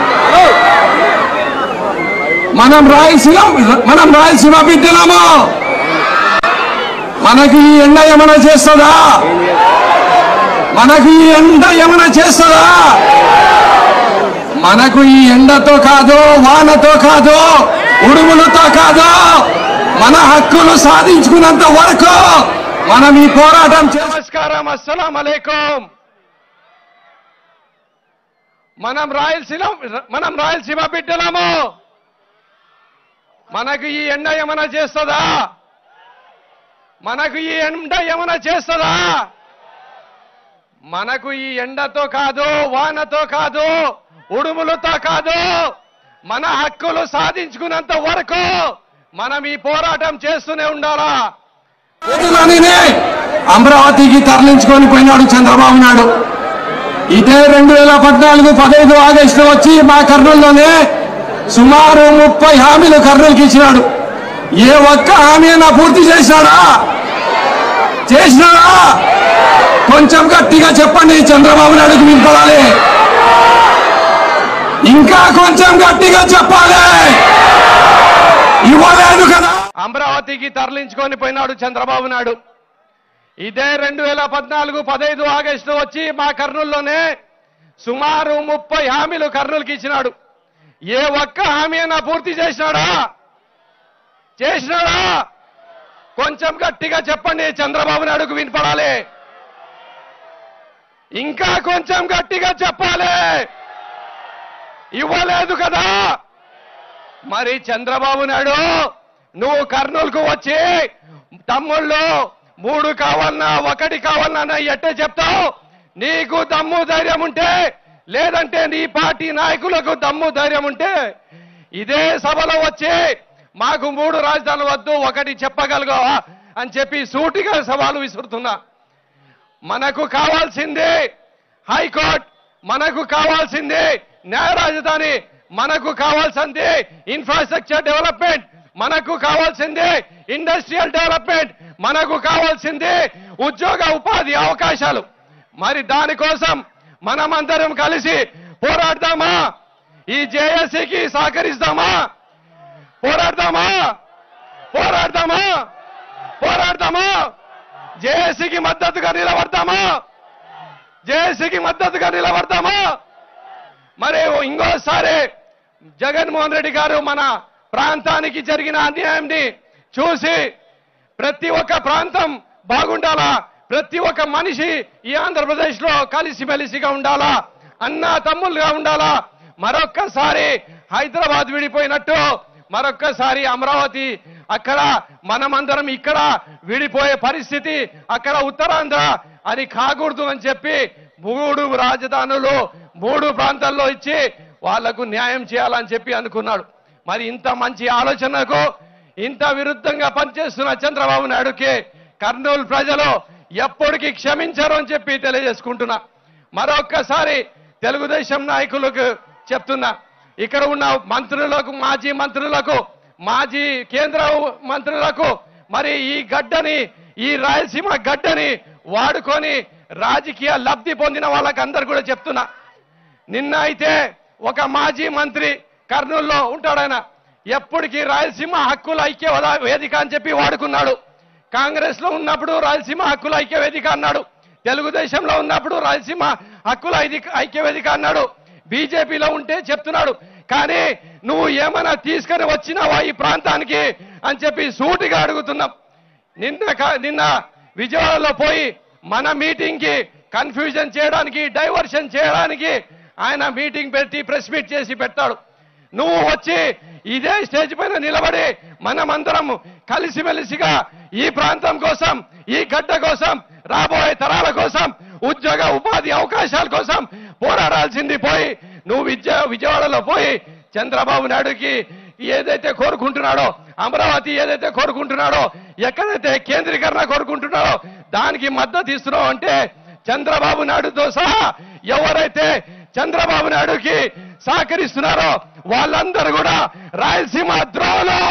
మనం రాయలసీమ మనం రాయలసీమ బిడ్డలము. మనకి ఈ ఎండ ఏమైనా చేస్తుందా? మనకు ఈ ఎండ ఏమైనా చేస్తుందా? మనకు ఈ ఎండతో కాదు, వానతో కాదు, ఉడుములతో కాదు, మన హక్కులు సాధించుకున్నంత వరకు మనం ఈ పోరాటం. నమస్కారం. అస్సలాం అలైకుం. మనం రాయలసీమ మనం రాయలసీమ బిడ్డలము. మనకు ఈ ఎండ ఏమైనా చేస్తుందా? మనకు ఈ ఎండ ఏమైనా చేస్తుందా? మనకు ఈ ఎండతో కాదు, వానతో కాదు, ఉడుములతో కాదు, మన హక్కులు సాధించుకున్నంత వరకు మనం ఈ పోరాటం చేస్తూనే ఉండాలా. అమరావతికి తరలించుకొని పోయినాడు చంద్రబాబు నాయుడు. ఇదే రెండు వేల పద్నాలుగు పదహైదు ఆగస్టు వచ్చి మా కర్నూలులోనే సుమారు ముప్పై హామీలు కర్నూలుకి ఇచ్చినాడు. ఏ ఒక్క హామీ అయినా పూర్తి చేసినాడా? చేసినాడా? కొంచెం గట్టిగా చెప్పండి, చంద్రబాబు నాయుడుకి వినపడాలి. ఇంకా కొంచెం గట్టిగా చెప్పాలి. ఇవ్వలేదు కదా. అమరావతికి తరలించుకొని పోయినాడు చంద్రబాబు నాయుడు. ఇదే రెండు వేల పద్నాలుగు పదహైదు ఆగస్టు వచ్చి మా కర్నూలులోనే సుమారు ముప్పై హామీలు కర్నూలుకి ఇచ్చినాడు. ఏ ఒక్క హామీ అయినా పూర్తి చేసినాడా? చేసినాడా? కొంచెం గట్టిగా చెప్పండి, చంద్రబాబు నాయుడుకు వినపడాలి. ఇంకా కొంచెం గట్టిగా చెప్పాలి. ఇవ్వలేదు కదా. మరి చంద్రబాబు నాయుడు, నువ్వు కర్నూలుకు వచ్చి తమ్ముళ్ళు మూడు కావాలన్నా ఒకటి కావాలన్నా ఎట్టే చెప్తావు? నీకు దమ్ము ధైర్యం ఉంటే, లేదంటే నీ పార్టీ నాయకులకు దమ్ము ధైర్యం ఉంటే ఇదే సభలో వచ్చి మాకు మూడు రాజధానులు వద్దు, ఒకటి చెప్పగలగా అని చెప్పి సూటిగా సవాలు విసురుతున్నా. మనకు కావాల్సింది హైకోర్టు, మనకు కావాల్సింది న్యాయ రాజధాని, మనకు కావాల్సింది ఇన్ఫ్రాస్ట్రక్చర్ డెవలప్మెంట్, మనకు కావాల్సింది ఇండస్ట్రియల్ డెవలప్మెంట్, మనకు కావాల్సింది ఉద్యోగ ఉపాధి అవకాశాలు. మరి దానికోసం మనమందరం కలిసి పోరాడదామా? ఈ జేఏసీకి సహకరిస్తామా? పోరాడదామా? పోరాడదామా? పోరాడదామా? జేఏసీకి మద్దతుగా నిలబడతామా? జేఏసీకి మద్దతుగా నిలబడతామా? మరి ఇంకోసారి జగన్మోహన్ రెడ్డి గారు మన ప్రాంతానికి జరిగిన అన్యాయాన్ని చూసి ప్రతి ఒక్క ప్రాంతం బాగుండాలా, ప్రతి ఒక్క మనిషి ఈ ఆంధ్రప్రదేశ్ లో కలిసిమెలిసిగా ఉండాలా, అన్నా తమ్ముళ్ళుగా ఉండాలా. మరొక్కసారి హైదరాబాద్ విడిపోయినట్టు మరొక్కసారి అమరావతి అక్కడ మనమందరం ఇక్కడ విడిపోయే పరిస్థితి అక్కడ ఉత్తరాంధ్ర అని కాకూడదు అని చెప్పి మూడు రాజధానులు మూడు ప్రాంతాల్లో ఇచ్చి వాళ్లకు న్యాయం చేయాలని చెప్పి అనుకున్నాడు. మరి ఇంత మంచి ఆలోచనకు ఇంత విరుద్ధంగా పనిచేస్తున్న చంద్రబాబు నాయుడుకి కర్నూలు ప్రజలు ఎప్పటికీ క్షమించరు అని చెప్పి తెలియజేసుకుంటున్నా. మరొక్కసారి తెలుగుదేశం నాయకులకు చెప్తున్నా, ఇక్కడ ఉన్న మంత్రులకు, మాజీ మంత్రులకు, మాజీ కేంద్ర మంత్రులకు మరి ఈ గడ్డని, ఈ రాయలసీమ గడ్డని వాడుకొని రాజకీయ లబ్ధి పొందిన వాళ్ళకి అందరు కూడా చెప్తున్నా. నిన్న అయితే ఒక మాజీ మంత్రి కర్నూలులో ఉంటాడాయన, ఎప్పటికీ రాయలసీమ హక్కుల ఐక్య వేదిక అని చెప్పి వాడుకున్నాడు. కాంగ్రెస్ లో ఉన్నప్పుడు రాయలసీమ హక్కుల ఐక్య వేదిక అన్నాడు, తెలుగుదేశంలో ఉన్నప్పుడు రాయలసీమ హక్కుల ఐక్య వేదిక అన్నాడు, బీజేపీలో ఉంటే చెప్తున్నాడు. కానీ నువ్వు ఏమైనా తీసుకొని వచ్చినావా ఈ ప్రాంతానికి అని చెప్పి సూటిగా అడుగుతున్నాం. నిన్న నిన్న విజయవాడలో పోయి మన మీటింగ్ కి కన్ఫ్యూజన్ చేయడానికి, డైవర్షన్ చేయడానికి ఆయన మీటింగ్ పెట్టి ప్రెస్ మీట్ చేసి పెడతాడు. నువ్వు వచ్చి ఇదే స్టేజ్ పైన నిలబడి మనమందరం కలిసిమెలిసిగా ఈ ప్రాంతం కోసం, ఈ గడ్డ కోసం, రాబోయే తరాల కోసం, ఉద్యోగ ఉపాధి అవకాశాల కోసం పోరాడాల్సింది పోయి నువ్వు విజయ విజయవాడలో పోయి చంద్రబాబు నాయుడుకి ఏదైతే కోరుకుంటున్నాడో, అమరావతి ఏదైతే కోరుకుంటున్నాడో, ఎక్కడైతే కేంద్రీకరణ కోరుకుంటున్నాడో దానికి మద్దతు ఇస్తున్నావు అంటే చంద్రబాబు నాయుడుతో సహా ఎవరైతే చంద్రబాబు నాయుడుకి సహకరిస్తున్నారో వాళ్ళందరూ కూడా రాయలసీమ ద్రోహులు,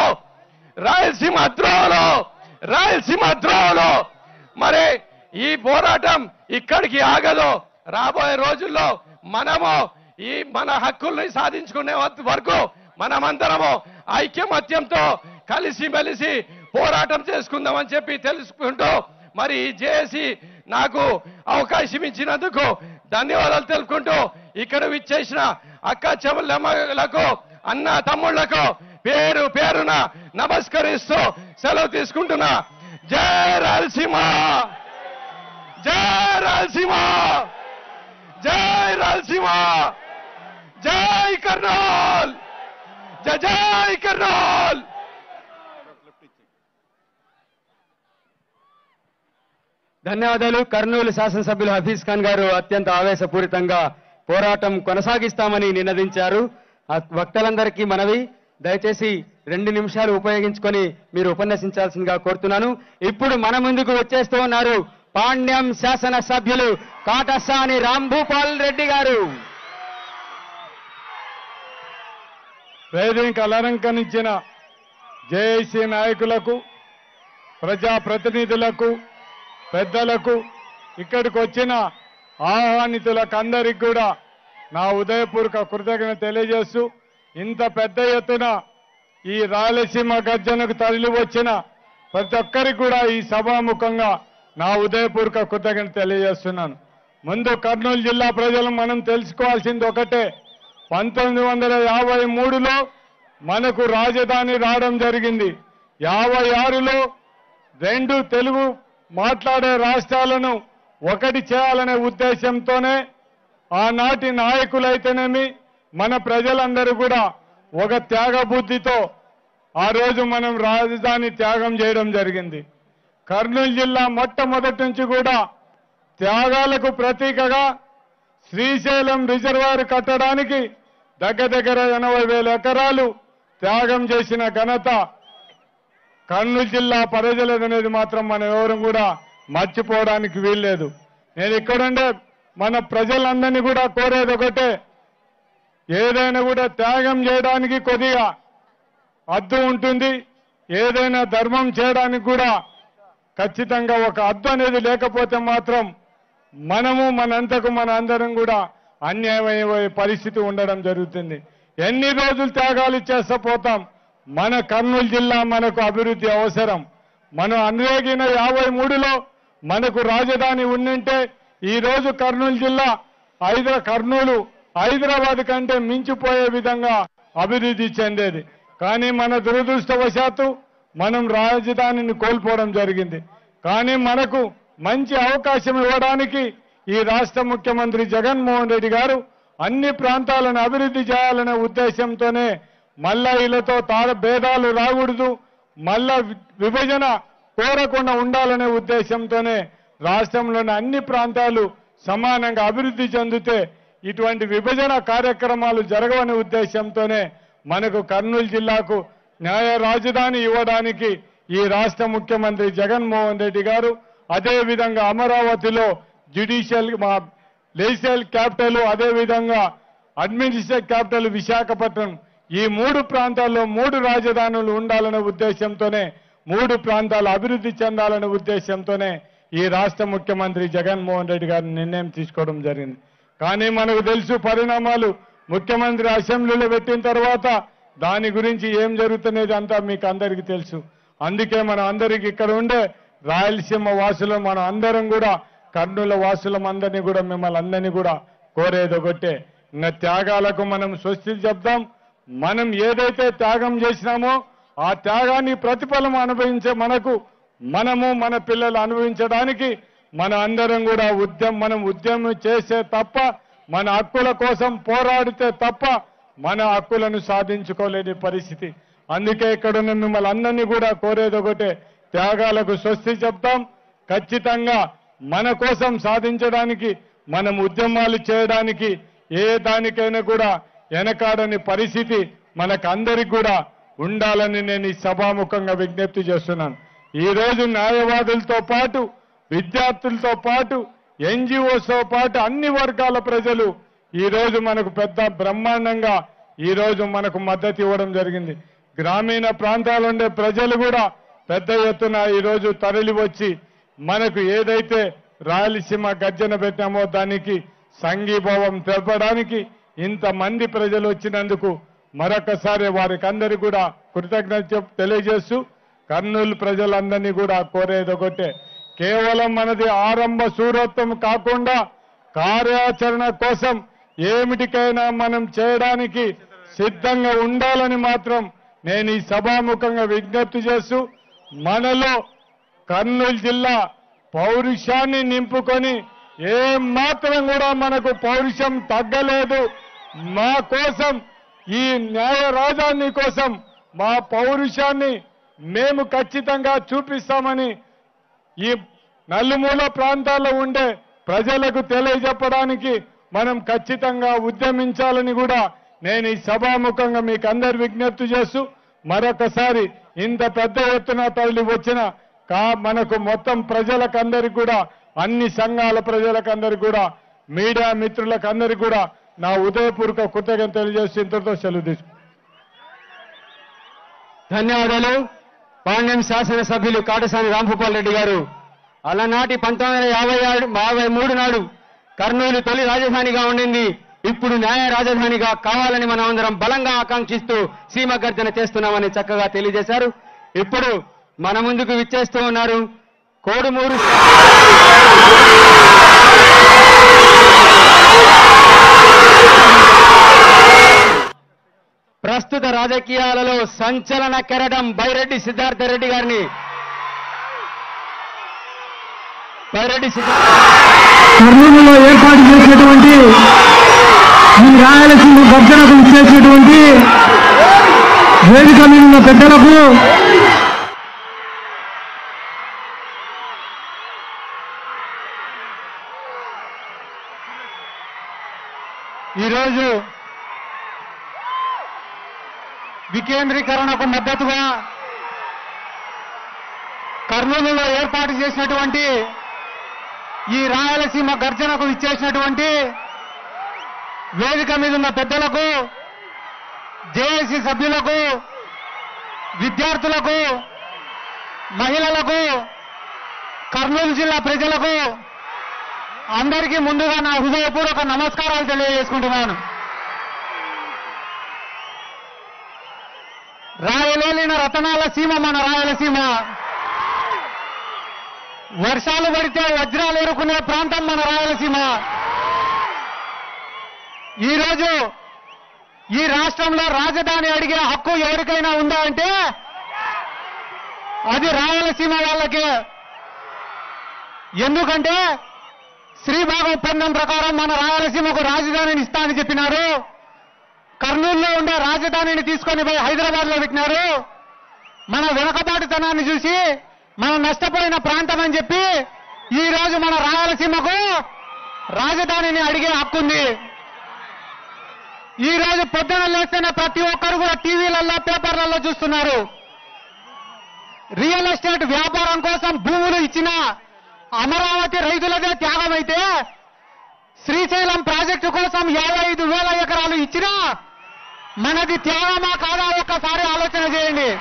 రాయలసీమ ద్రోహులు, రాయలసీమ ద్రోహులు. మరి ఈ పోరాటం ఇక్కడికి ఆగదు. రాబోయే రోజుల్లో మనము ఈ మన హక్కుల్ని సాధించుకునే వరకు మనమందరము ఐక్యమత్యంతో కలిసి మెలిసి పోరాటం చేసుకుందామని చెప్పి తెలుసుకుంటూ మరి ఈ జేఏసీ నాకు అవకాశం ఇచ్చినందుకు ధన్యవాదాలు తెలుపుకుంటూ ఇక్కడ విచ్చేసిన అక్క చెల్లెమ్మలకు, అన్న తమ్ముళ్లకు పేరు పేరున నమస్కరిస్తూ సెలవు తీసుకుంటున్నా. జై రాయలసీమ, జై రాయలసీమ, జై రాయలసీమ, జై కర్నూల్, జై జై కర్నూల్. ధన్యవాదాలు. కర్నూలు శాసనసభ్యులు హఫీజ్ ఖాన్ గారు అత్యంత ఆవేశపూరితంగా పోరాటం కొనసాగిస్తామని నినదించారు. ఆ వక్తలందరికీ మనవి, దయచేసి రెండు నిమిషాలు ఉపయోగించుకొని మీరు ఉపన్యసించాల్సిందిగా కోరుతున్నాను. ఇప్పుడు మన ముందుకు వచ్చేస్తూ ఉన్నారు పాండ్యం శాసన సభ్యులు కాటసాని రాంభూపాల్ రెడ్డి గారు. వేదిక అలంకరించిన జేఏసీ నాయకులకు, ప్రజాప్రతినిధులకు, పెద్దలకు, ఇక్కడికి వచ్చిన ఆహ్వానితులకు అందరికి కూడా నా ఉదయపూర్వక కృతజ్ఞత తెలియజేస్తూ, ఇంత పెద్ద ఎత్తున ఈ రాయలసీమ గర్జనకు తరలి వచ్చిన ప్రతి ఒక్కరికి కూడా ఈ సభాముఖంగా నా ఉదయపూర్వక కృతజ్ఞత తెలియజేస్తున్నాను. ముందు కర్నూలు జిల్లా ప్రజలు మనం తెలుసుకోవాల్సింది ఒకటే, పంతొమ్మిది వందల యాభై మూడులో మనకు రాజధాని రావడం జరిగింది. యాభై ఆరులో రెండు తెలుగు మాట్లాడే రాష్ట్రాలను ఒకటి చేయాలనే ఉద్దేశంతోనే ఆనాటి నాయకులైతేనేమి మన ప్రజలందరూ కూడా ఒక త్యాగ బుద్ధితో ఆ రోజు మనం రాజధాని త్యాగం చేయడం జరిగింది. కర్నూలు జిల్లా మొట్టమొదటి నుంచి కూడా త్యాగాలకు ప్రతీకగా శ్రీశైలం రిజర్వాయర్ కట్టడానికి దగ్గర దగ్గర ఎనభై వేల ఎకరాలు త్యాగం చేసిన ఘనత కర్నూలు జిల్లా ప్రజలదనేది మాత్రం మనం ఎవరు కూడా మర్చిపోవడానికి వీల్లేదు. నేను ఇక్కడుండే మన ప్రజలందరినీ కూడా కోరేది ఒకటే, ఏదైనా కూడా త్యాగం చేయడానికి కొద్దిగా హద్దు ఉంటుంది, ఏదైనా ధర్మం చేయడానికి కూడా ఖచ్చితంగా ఒక హద్దు అనేది లేకపోతే మాత్రం మనము మనంతకు మన అందరం కూడా అన్యాయమయ్యే పరిస్థితి ఉండడం జరుగుతుంది. ఎన్ని రోజులు త్యాగాలు చేస్తా పోతాం? మన కర్నూలు జిల్లా మనకు అభివృద్ధి అవసరం. మనం అనువేగిన యాభై మూడులో మనకు రాజధాని ఉండింటే ఈ రోజు కర్నూలు జిల్లా హైదరా కర్నూలు హైదరాబాద్ కంటే మించిపోయే విధంగా అభివృద్ధి చెందేది. కానీ మన దురదృష్టవశాత్తు మనం రాజధానిని కోల్పోవడం జరిగింది. కానీ మనకు మంచి అవకాశం ఇవ్వడానికి ఈ రాష్ట్ర ముఖ్యమంత్రి జగన్మోహన్ రెడ్డి గారు అన్ని ప్రాంతాలను అభివృద్ధి చేయాలనే ఉద్దేశంతోనే మళ్ళా వీళ్ళతో తార భేదాలు రాకూడదు, మళ్ళా విభజన కోరకుండా ఉండాలనే ఉద్దేశంతోనే రాష్ట్రంలోని అన్ని ప్రాంతాలు సమానంగా అభివృద్ధి చెందితే ఇటువంటి విభజన కార్యక్రమాలు జరగవనే ఉద్దేశంతోనే మనకు కర్నూలు జిల్లాకు న్యాయ రాజధాని ఇవ్వడానికి ఈ రాష్ట్ర ముఖ్యమంత్రి జగన్మోహన్ రెడ్డి గారు, అదేవిధంగా అమరావతిలో జ్యుడిషియల్ మా లెజిస్లేటివ్ క్యాపిటల్, అదేవిధంగా అడ్మినిస్ట్రేటివ్ క్యాపిటల్ విశాఖపట్నం, ఈ మూడు ప్రాంతాల్లో మూడు రాజధానులు ఉండాలనే ఉద్దేశంతోనే, మూడు ప్రాంతాలు అభివృద్ధి చెందాలనే ఉద్దేశంతోనే ఈ రాష్ట్ర ముఖ్యమంత్రి జగన్మోహన్ రెడ్డి గారు నిర్ణయం తీసుకోవడం జరిగింది. కానీ మనకు తెలుసు పరిణామాలు, ముఖ్యమంత్రి అసెంబ్లీలో పెట్టిన తర్వాత దాని గురించి ఏం జరుగుతున్నది అంతా మీకు అందరికీ తెలుసు. అందుకే మన అందరికి ఇక్కడ ఉండే రాయలసీమ వాసులు మన అందరం కూడా కర్నూలు వాసులం అందరినీ కూడా మిమ్మల్ని అందరినీ కూడా కోరేది ఒకటే, ఇంకా త్యాగాలకు మనం స్వస్తి చెప్దాం. మనం ఏదైతే త్యాగం చేసినామో ఆ త్యాగాన్ని ప్రతిఫలం అనుభవించే మనకు మనము మన పిల్లలు అనుభవించడానికి మన అందరం కూడా ఉద్యమం మనం ఉద్యమం చేసే తప్ప, మన హక్కుల కోసం పోరాడితే తప్ప మన హక్కులను సాధించుకోలేని పరిస్థితి. అందుకే ఇక్కడున్న మిమ్మల్ని అందరినీ కూడా కోరేది ఒకటే, త్యాగాలకు స్వస్తి చెప్తాం. ఖచ్చితంగా మన కోసం సాధించడానికి మనం ఉద్యమాలు చేయడానికి ఏ దానికైనా కూడా వెనకాడని పరిస్థితి మనకందరికి కూడా ఉండాలని నేను ఈ సభాముఖంగా విజ్ఞప్తి చేస్తున్నాను. ఈ రోజు న్యాయవాదులతో పాటు, విద్యార్థులతో పాటు, ఎన్జిఓస్తో పాటు అన్ని వర్గాల ప్రజలు ఈ రోజు మనకు పెద్ద బ్రహ్మాండంగా ఈ రోజు మనకు మద్దతు ఇవ్వడం జరిగింది. గ్రామీణ ప్రాంతాలు ఉండే ప్రజలు కూడా పెద్ద ఎత్తున ఈ రోజు తరలి వచ్చి మనకు ఏదైతే రాయలసీమ గర్జన పెట్టామో దానికి సంఘీభావం తెలపడానికి ఇంతమంది ప్రజలు వచ్చినందుకు మరొకసారి వారికి అందరికీ కూడా కృతజ్ఞత తెలియజేస్తూ, కర్నూలు ప్రజలందరినీ కూడా కోరేది ఒకటే, కేవలం మనది ఆరంభ శూరత్వం కాకుండా కార్యాచరణ కోసం ఏమిటికైనా మనం చేయడానికి సిద్ధంగా ఉండాలని మాత్రం నేను ఈ సభాముఖంగా విజ్ఞప్తి చేస్తూ, మనలో కర్నూలు జిల్లా పౌరుషాన్ని నింపుకొని ఏ మాత్రం కూడా మనకు పౌరుషం తగ్గలేదు. మా కోసం ఈ న్యాయ రాజధాని కోసం మా పౌరుషాన్ని మేము ఖచ్చితంగా చూపిస్తామని ఈ నలుమూల ప్రాంతాల్లో ఉండే ప్రజలకు తెలియజెప్పడానికి మనం ఖచ్చితంగా ఉద్యమించాలని కూడా నేను ఈ సభాముఖంగా మీకు అందరు విజ్ఞప్తి చేస్తూ మరొకసారి ఇంత పెద్ద ఎత్తున తరలి వచ్చిన కా మనకు మొత్తం ప్రజలకందరికి కూడా అన్ని సంఘాల ప్రజలకందరికి కూడా మీడియా మిత్రులకందరికి కూడా నా ఉదయపూర్వక కృతజ్ఞతలు తెలియజేసి ఇంతటితో సెలవు తీసుకు ధన్యవాదాలు. పాండ్యం శాసనసభ్యులు కాటసాని రాంభూపాల్ రెడ్డి గారు అలనాటి పంతొమ్మిది వందల యాభై ఆరు యాభై మూడు నాడు కర్నూలు తొలి రాజధానిగా ఉండింది, ఇప్పుడు న్యాయ రాజధానిగా కావాలని మనం అందరం బలంగా ఆకాంక్షిస్తూ సీమ గర్జన చేస్తున్నామని చక్కగా తెలియజేశారు. ఇప్పుడు మన ముందుకు విచ్చేస్తూ ఉన్నారు కోడుమూరు ప్రస్తుత రాజకీయాలలో సంచలన కెరటం బైరెడ్డి సిద్ధార్థ రెడ్డి గారిని బైరెడ్డి కర్నూలులో ఏర్పాటు చేసినటువంటి ఈ రాయలసీమ గర్జనకు ఇచ్చేసినటువంటి వేదిక మీద ఉన్న పెద్దలకు ఈరోజు వికేంద్రీకరణకు మద్దతుగా కర్నూలులో ఏర్పాటు చేసినటువంటి ఈ రాయలసీమ గర్జనకు ఇచ్చేసినటువంటి వేదిక మీద ఉన్న పెద్దలకు, జేఏసీ సభ్యులకు, విద్యార్థులకు, మహిళలకు, కర్నూలు జిల్లా ప్రజలకు అందరికీ ముందుగా నా హృదయపూర్వక నమస్కారాలు తెలియజేసుకుంటున్నాను. రాయలేలిన రతనాల సీమ మన రాయలసీమ. వర్షాలు పడితే వజ్రాలు ఎరుకునే ప్రాంతం మన రాయలసీమ. ఈరోజు ఈ రాష్ట్రంలో రాజధాని అడిగే హక్కు ఎవరికైనా ఉందా అంటే అది రాయలసీమ వాళ్ళకే. ఎందుకంటే శ్రీభాగ ఒప్పందం ప్రకారం మన రాయలసీమకు రాజధానిని ఇస్తా అని చెప్పినారు. కర్నూలులో ఉండే రాజధానిని తీసుకొని పోయి హైదరాబాద్ లో పెట్టినారు. మన వెనుకబాటుతనాన్ని చూసి మనం నష్టపోయిన ప్రాంతం అని చెప్పి ఈ రోజు మన రాయలసీమకు రాజధానిని అడిగే హక్కుంది. ఈ రోజు పొద్దున లేస్తేనే ప్రతి ఒక్కరు కూడా టీవీలలో పేపర్లలో చూస్తున్నారు. రియల్ ఎస్టేట్ వ్యాపారం కోసం భూములు ఇచ్చిన అమరావతి రైతులదే త్యాగమైతే శ్రీశైలం ప్రాజెక్టు కోసం యాభై ఐదు వేల ఎకరాలు ఇచ్చినా మనది త్యాగమా కాదా ఒక్కసారి ఆలోచన చేయండి.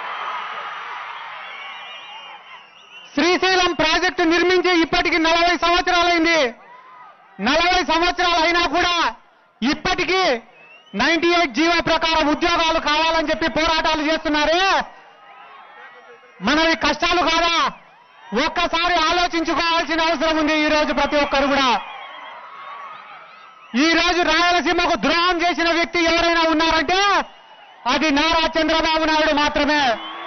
శ్రీశైలం ప్రాజెక్టు నిర్మించి ఇప్పటికి నలభై సంవత్సరాలైంది. నలభై సంవత్సరాలు అయినా కూడా ఇప్పటికీ నైన్టీ ఎయిట్ జీవో ప్రకారం ఉద్యోగాలు కావాలని చెప్పి పోరాటాలు చేస్తున్నారే, మనవి కష్టాలు కాదా ఒక్కసారి ఆలోచించుకోవాల్సిన అవసరం ఉంది. ఈ రోజు ప్రతి ఒక్కరు కూడా ఈ రోజు రాయలసీమకు ద్రోహం చేసిన వ్యక్తి ఎవరైనా ఉన్నారంటే అది నారా చంద్రబాబు నాయుడు మాత్రమే.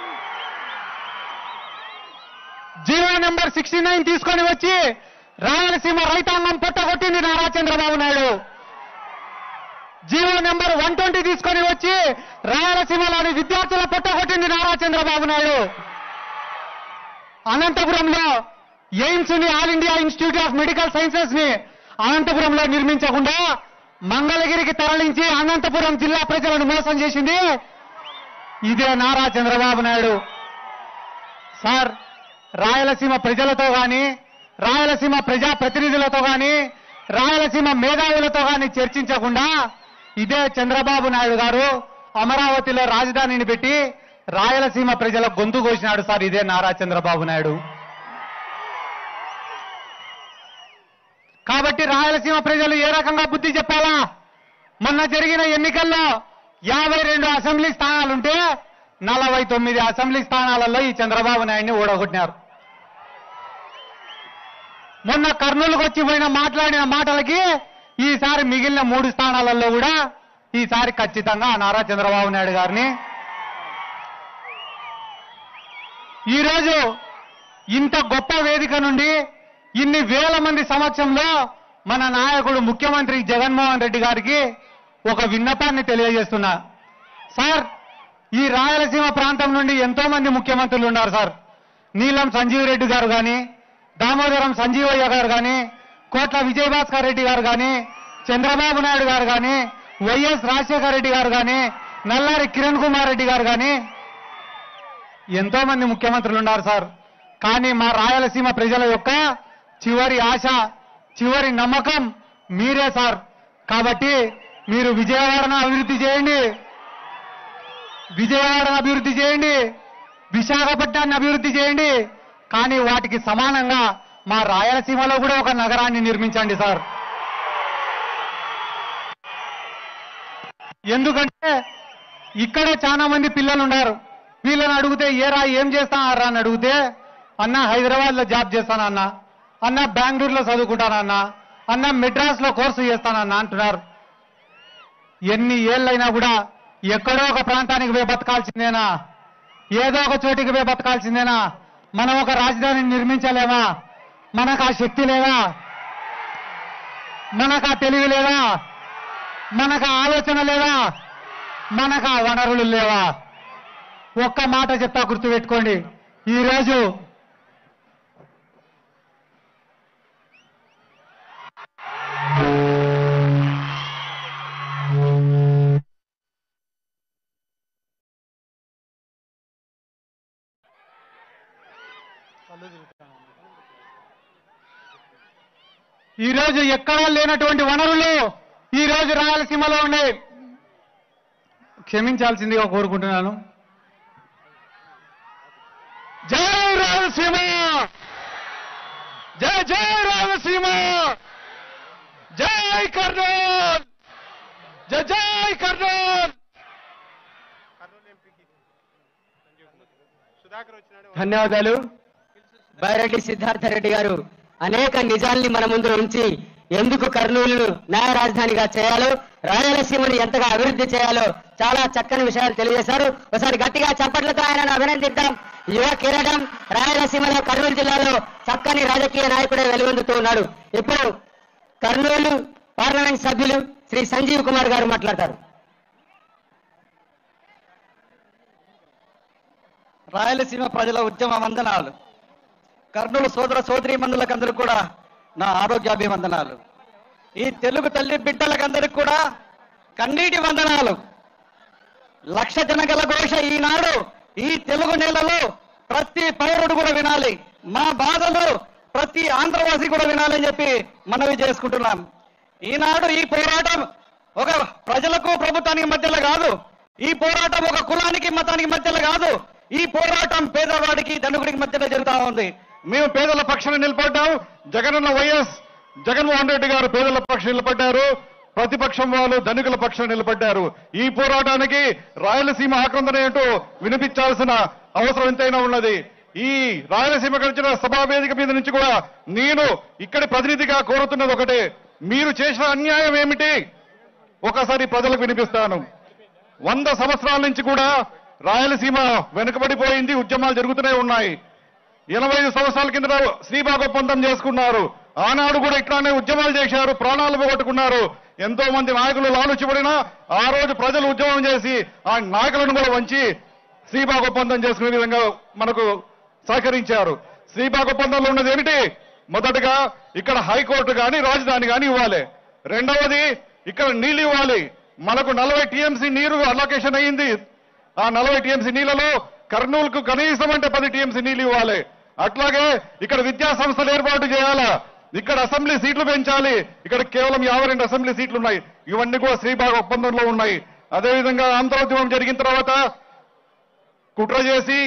జీవో నెంబర్ సిక్స్టీ నైన్ తీసుకొని వచ్చి రాయలసీమ రైతాంగం పొట్టగొట్టింది Nara Chandrababu Naidu. G O number one twenty తీసుకొని వచ్చి రాయలసీమలోని విద్యార్థుల పొట్టగొట్టింది నారా చంద్రబాబు నాయుడు. అనంతపురంలో ఎయిమ్స్ ని, all India institute of medical sciences ని అనంతపురంలో నిర్మించకుండా మంగళగిరికి తరలించి అనంతపురం జిల్లా ప్రజలను మోసం చేసింది ఇదే నారా చంద్రబాబు నాయుడు. సార్, రాయలసీమ ప్రజలతో గాని, రాయలసీమ ప్రజా ప్రతినిధులతో గాని, రాయలసీమ మేధావులతో గాని చర్చించకుండా ఇదే చంద్రబాబు నాయుడు గారు అమరావతిలో రాజధానిని పెట్టి రాయలసీమ ప్రజల గొంతు కోసినాడు. సార్, ఇదే నారా చంద్రబాబు నాయుడు. కాబట్టి రాయలసీమ ప్రజలు ఏ రకంగా బుద్ధి చెప్పాలా? మొన్న జరిగిన ఎన్నికల్లో యాభై రెండు అసెంబ్లీ స్థానాలుంటే నలభై తొమ్మిది అసెంబ్లీ స్థానాలలో ఈ చంద్రబాబు నాయుడిని ఓడగొట్టినారు. మొన్న కర్నూలుకు వచ్చి పోయిన మాట్లాడిన మాటలకి ఈసారి మిగిలిన మూడు స్థానాలలో కూడా ఈసారి ఖచ్చితంగా నారా చంద్రబాబు నాయుడు గారిని. ఈరోజు ఇంత గొప్ప వేదిక నుండి ఇన్ని వేల మంది సమక్షంలో మన నాయకుడు ముఖ్యమంత్రి జగన్మోహన్ రెడ్డి గారికి ఒక విన్నపాన్ని తెలియజేస్తున్నా. సార్, ఈ రాయలసీమ ప్రాంతం నుండి ఎంతో మంది ముఖ్యమంత్రులు ఉన్నారు సార్. నీలం సంజీవ్ రెడ్డి గారు కానీ, దామోదరం సంజీవయ్య గారు కానీ, కోట్ల విజయభాస్కర్ రెడ్డి గారు కానీ, చంద్రబాబు నాయుడు గారు కానీ, వైఎస్ రాజశేఖర రెడ్డి గారు కానీ, నల్లారి కిరణ్ కుమార్ రెడ్డి గారు కానీ ఎంతో మంది ముఖ్యమంత్రులు ఉన్నారు సార్. కానీ మా రాయలసీమ ప్రజల యొక్క చివరి ఆశ, చివరి నమ్మకం మీరే సార్. కాబట్టి మీరు విజయవాడను అభివృద్ధి చేయండి, విజయవాడను అభివృద్ధి చేయండి, విశాఖపట్నాన్ని అభివృద్ధి చేయండి. కానీ వాటికి సమానంగా మా రాయలసీమలో కూడా ఒక నగరాన్ని నిర్మించండి సార్. ఎందుకంటే ఇక్కడ చాలా మంది పిల్లలు ఉన్నారు. వీళ్ళని అడిగితే ఏరా ఏం చేస్తానారా అని అడిగితే, అన్న హైదరాబాద్లో జాబ్ చేస్తానన్నా, అన్న బెంగళూరులో చదువుకుంటానన్నా, అన్న మెడ్రాస్లో కోర్సు చేస్తానన్నా అంటున్నారు. ఎన్ని ఏళ్ళైనా కూడా ఎక్కడో ఒక ప్రాంతానికి పోయి బతకాల్సిందేనా? ఏదో ఒక చోటికి పోయి బతకాల్సిందేనా? మనం ఒక రాజధానిని నిర్మించలేమా? మనకు ఆ శక్తి లేదా? మనకు ఆ తెలివి లేదా? మనకు ఆ ఆలోచన లేదా? మనకు ఆ వనరులు లేవా? ఒక్క మాట చెప్తా, గుర్తుపెట్టుకోండి. ఈరోజు ఈరోజు ఎక్కడా లేనటువంటి వనరులు ఈ రోజు రాయలసీమలో ఉండే. క్షమించాల్సిందిగా కోరుకుంటున్నాను. జై రాయలసీమ, జై జై రాయలసీమ, జై కర్నూల్, జై జై కర్నూల్. ధన్యవాదాలు. బైరెడ్డి సిద్ధార్థ రెడ్డి గారు అనేక నిజాల్ని మన ముందు ఉంచి ఎందుకు కర్నూలు న్యాయ రాజధానిగా చేయాలో, రాయలసీమను ఎంతగా అభివృద్ధి చేయాలో చాలా చక్కని విషయాలు తెలియజేశారు. ఒకసారి గట్టిగా చప్పట్లతో ఆయనను అభినందిద్దాం. యువ కిరీటం రాయలసీమలో కర్నూలు జిల్లాలో చక్కని రాజకీయ నాయకుడే వెలుగొందుతూ ఉన్నాడు. ఇప్పుడు కర్నూలు పార్లమెంట్ సభ్యులు శ్రీ సంజీవ్ కుమార్ గారు మాట్లాడతారు. రాయలసీమ ప్రజల ఉద్యమ వందనాలు. కర్నూలు సోదర సోదరీమణులకందరూ కూడా నా ఆరోగ్యాభివందనాలు. ఈ తెలుగు తల్లి బిడ్డలకందరికి కూడా కన్నీటి వందనాలు. లక్ష జనగల ఘోష ఈనాడు ఈ తెలుగు నేలలో ప్రతి పౌరుడు కూడా వినాలి. మా బాధలు ప్రతి ఆంధ్రవాసి కూడా వినాలని చెప్పి మనవి చేసుకుంటున్నాం. ఈనాడు ఈ పోరాటం ఒక ప్రజలకు ప్రభుత్వానికి మధ్యలో కాదు. ఈ పోరాటం ఒక కులానికి మతానికి మధ్యలో కాదు. ఈ పోరాటం పేదవాడికి ధనుకుడికి మధ్యలో జరుగుతూ ఉంది. మేము పేదల పక్షాన నిలబడ్డాం. జగనన్న వైఎస్ జగన్మోహన్ రెడ్డి గారు పేదల పక్షాన నిలబడ్డారు. ప్రతిపక్షం వాళ్ళు ధనికుల పక్షాన నిలబడ్డారు. ఈ పోరాటానికి రాయలసీమ ఆక్రందన ఏంటో వినిపించాల్సిన అవసరం ఎంతైనా ఉన్నది. ఈ రాయలసీమ గడిచిన సభా వేదిక మీద నుంచి కూడా నేను ఇక్కడి ప్రతినిధిగా కోరుతున్నది ఒకటే, మీరు చేసిన అన్యాయం ఏమిటి ఒకసారి ప్రజలకు వినిపిస్తాను. వంద సంవత్సరాల నుంచి కూడా రాయలసీమ వెనుకబడిపోయింది. ఉద్యమాలు జరుగుతూనే ఉన్నాయి. ఎనభై ఐదు సంవత్సరాల కింద శ్రీబాగ్ ఒప్పందం చేసుకున్నారు. ఆనాడు కూడా ఇట్లానే ఉద్యమాలు చేశారు, ప్రాణాలు పోగొట్టుకున్నారు. ఎంతో మంది నాయకులు లాలుచిపడినా ఆ రోజు ప్రజలు ఉద్యమం చేసి ఆ నాయకులను కూడా వంచి శ్రీబాగ్ ఒప్పందం చేసుకునే విధంగా మనకు సహకరించారు. శ్రీబాగ్ ఒప్పందంలో ఉన్నది ఏమిటి? మొదటగా ఇక్కడ హైకోర్టు కానీ రాజధాని కానీ ఇవ్వాలి. రెండవది ఇక్కడ నీళ్లు ఇవ్వాలి. మనకు నలభై టీఎంసీ నీరు అలొకేషన్ అయ్యింది. ఆ నలభై టీఎంసీ నీళ్లలో కర్నూలుకు కనీసం అంటే పది టీఎంసీ నీళ్లు ఇవ్వాలి. అట్లాగే ఇక్కడ విద్యా సంస్థలు ఏర్పాటు చేయాలా, ఇక్కడ అసెంబ్లీ సీట్లు పెంచాలి. ఇక్కడ కేవలం యాభై రెండు అసెంబ్లీ సీట్లు ఉన్నాయి. ఇవన్నీ కూడా శ్రీబాగ్ ఒప్పందంలో ఉన్నాయి. అదేవిధంగా ఆంధ్రోద్యమం జరిగిన తర్వాత కుట్ర చేసి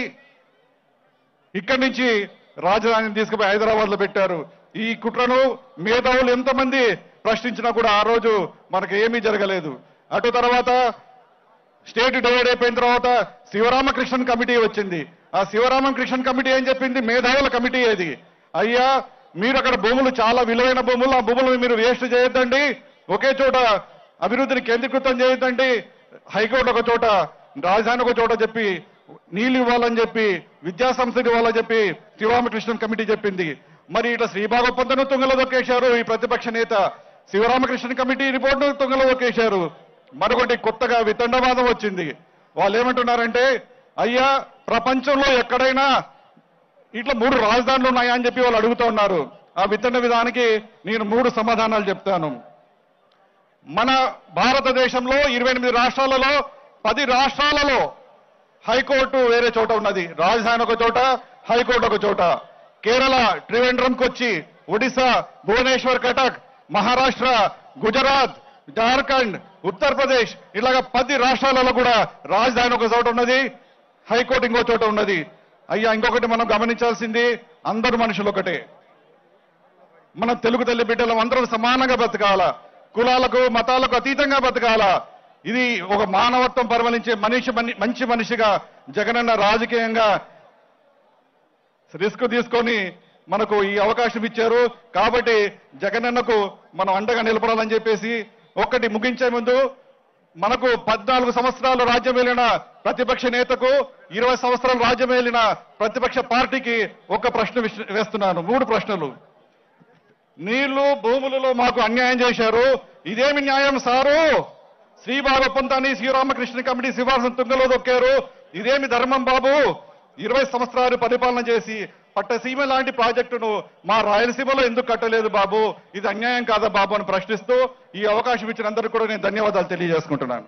ఇక్కడి నుంచి రాజధానిని తీసుకుపోయి హైదరాబాద్ లో పెట్టారు. ఈ కుట్రను మేధావులు ఎంతమంది ప్రశ్నించినా కూడా ఆ రోజు మనకు ఏమీ జరగలేదు. అటు తర్వాత స్టేట్ డివైడ్ అయిపోయిన తర్వాత శివరామకృష్ణన్ కమిటీ వచ్చింది. ఆ శివరామకృష్ణన్ కమిటీ ఏం చెప్పింది? మేధావుల కమిటీ అది. అయ్యా మీరు అక్కడ భూములు చాలా విలువైన భూములు, ఆ భూములను మీరు వేస్ట్ చేయొద్దండి, ఒకే చోట అభివృద్ధిని కేంద్రీకృతం చేయొద్దండి, హైకోర్టు ఒక చోట రాజధాని ఒక చోట చెప్పి నీళ్లు ఇవ్వాలని చెప్పి విద్యా సంస్థలు ఇవ్వాలని చెప్పి శివరామకృష్ణన్ కమిటీ చెప్పింది. మరి ఇట్లా శ్రీబాగ్ ఒప్పందం తుంగలో దొక్కేశారు ఈ ప్రతిపక్ష నేత. శివరామకృష్ణన్ కమిటీ రిపోర్టు తుంగలో దొక్కేశారు. మరొకటి కొత్తగా వితండవాదం వచ్చింది. వాళ్ళు ఏమంటున్నారంటే, అయ్యా ప్రపంచంలో ఎక్కడైనా ఇట్లా మూడు రాజధానులు ఉన్నాయా అని చెప్పి వాళ్ళు అడుగుతూ ఉన్నారు. ఆ వితండ విధానికి నేను మూడు సమాధానాలు చెప్తాను. మన భారతదేశంలో ఇరవై ఎనిమిది రాష్ట్రాలలో పది రాష్ట్రాలలో హైకోర్టు వేరే చోట ఉన్నది. రాజధాని ఒక చోట, హైకోర్టు ఒక చోట. కేరళ త్రివేంద్రం కొచ్చి, ఒడిశా భువనేశ్వర్ కటక్, మహారాష్ట్ర, గుజరాత్, జార్ఖండ్, ఉత్తరప్రదేశ్ ఇలాగ పది రాష్ట్రాలలో కూడా రాజధాని ఒక చోట ఉన్నది, హైకోర్టు ఇంకో చోట ఉన్నది. అయ్యా ఇంకొకటి మనం గమనించాల్సింది, అందరు మనుషులు ఒకటే. మన తెలుగు తల్లి బిడ్డలం అందరం సమానంగా బతకాల, కులాలకు మతాలకు అతీతంగా బతకాల. ఇది ఒక మానవత్వం పరిమళించే మనిషి మంచి మనిషిగా జగనన్న రాజకీయంగా రిస్క్ తీసుకొని మనకు ఈ అవకాశం ఇచ్చారు. కాబట్టి జగనన్నకు మనం అండగా నిలబడాలని చెప్పేసి ఒక్కటి ముగించే ముందు, మనకు పద్నాలుగు సంవత్సరాలు రాజ్యం వెళ్ళిన ప్రతిపక్ష నేతకు, ఇరవై సంవత్సరాలు రాజ్యం వెళ్ళిన ప్రతిపక్ష పార్టీకి ఒక ప్రశ్న వేస్తున్నాను. మూడు ప్రశ్నలు. నీళ్లు భూములలో మాకు అన్యాయం చేశారు, ఇదేమి న్యాయం సారు? శ్రీబాబు పొంతాని శ్రీరామకృష్ణ కమిటీ శిఫార్సును తుంగలో దొక్కారు, ఇదేమి ధర్మం బాబు? ఇరవై సంవత్సరాలు పరిపాలన చేసి పట్టసీమ లాంటి ప్రాజెక్టును మా రాయలసీమలో ఎందుకు కట్టలేదు బాబు? ఇది అన్యాయం కాదా బాబు అని ప్రశ్నిస్తూ ఈ అవకాశం ఇచ్చిన అందరికీ కూడా నేను ధన్యవాదాలు తెలియజేసుకుంటున్నాను.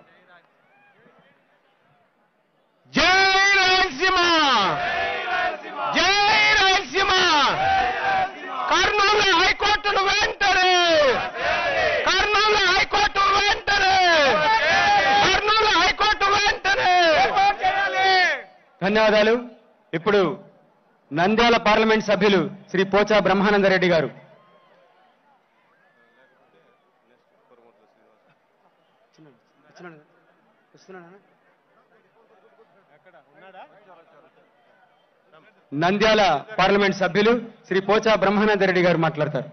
జై రాయలసీమ, జై రాయలసీమ. కర్నూలు హైకోర్టును వెంటనే, కర్నూలు హైకోర్టు వెంటనే, కర్నూలు హైకోర్టు వెంటనే. ధన్యవాదాలు. ఇప్పుడు నంద్యాల పార్లమెంట్ సభ్యులు శ్రీ పోచా బ్రహ్మానందరెడ్డి గారు. నంద్యాల పార్లమెంట్ సభ్యులు శ్రీ పోచా బ్రహ్మానందరెడ్డి గారు మాట్లాడతారు.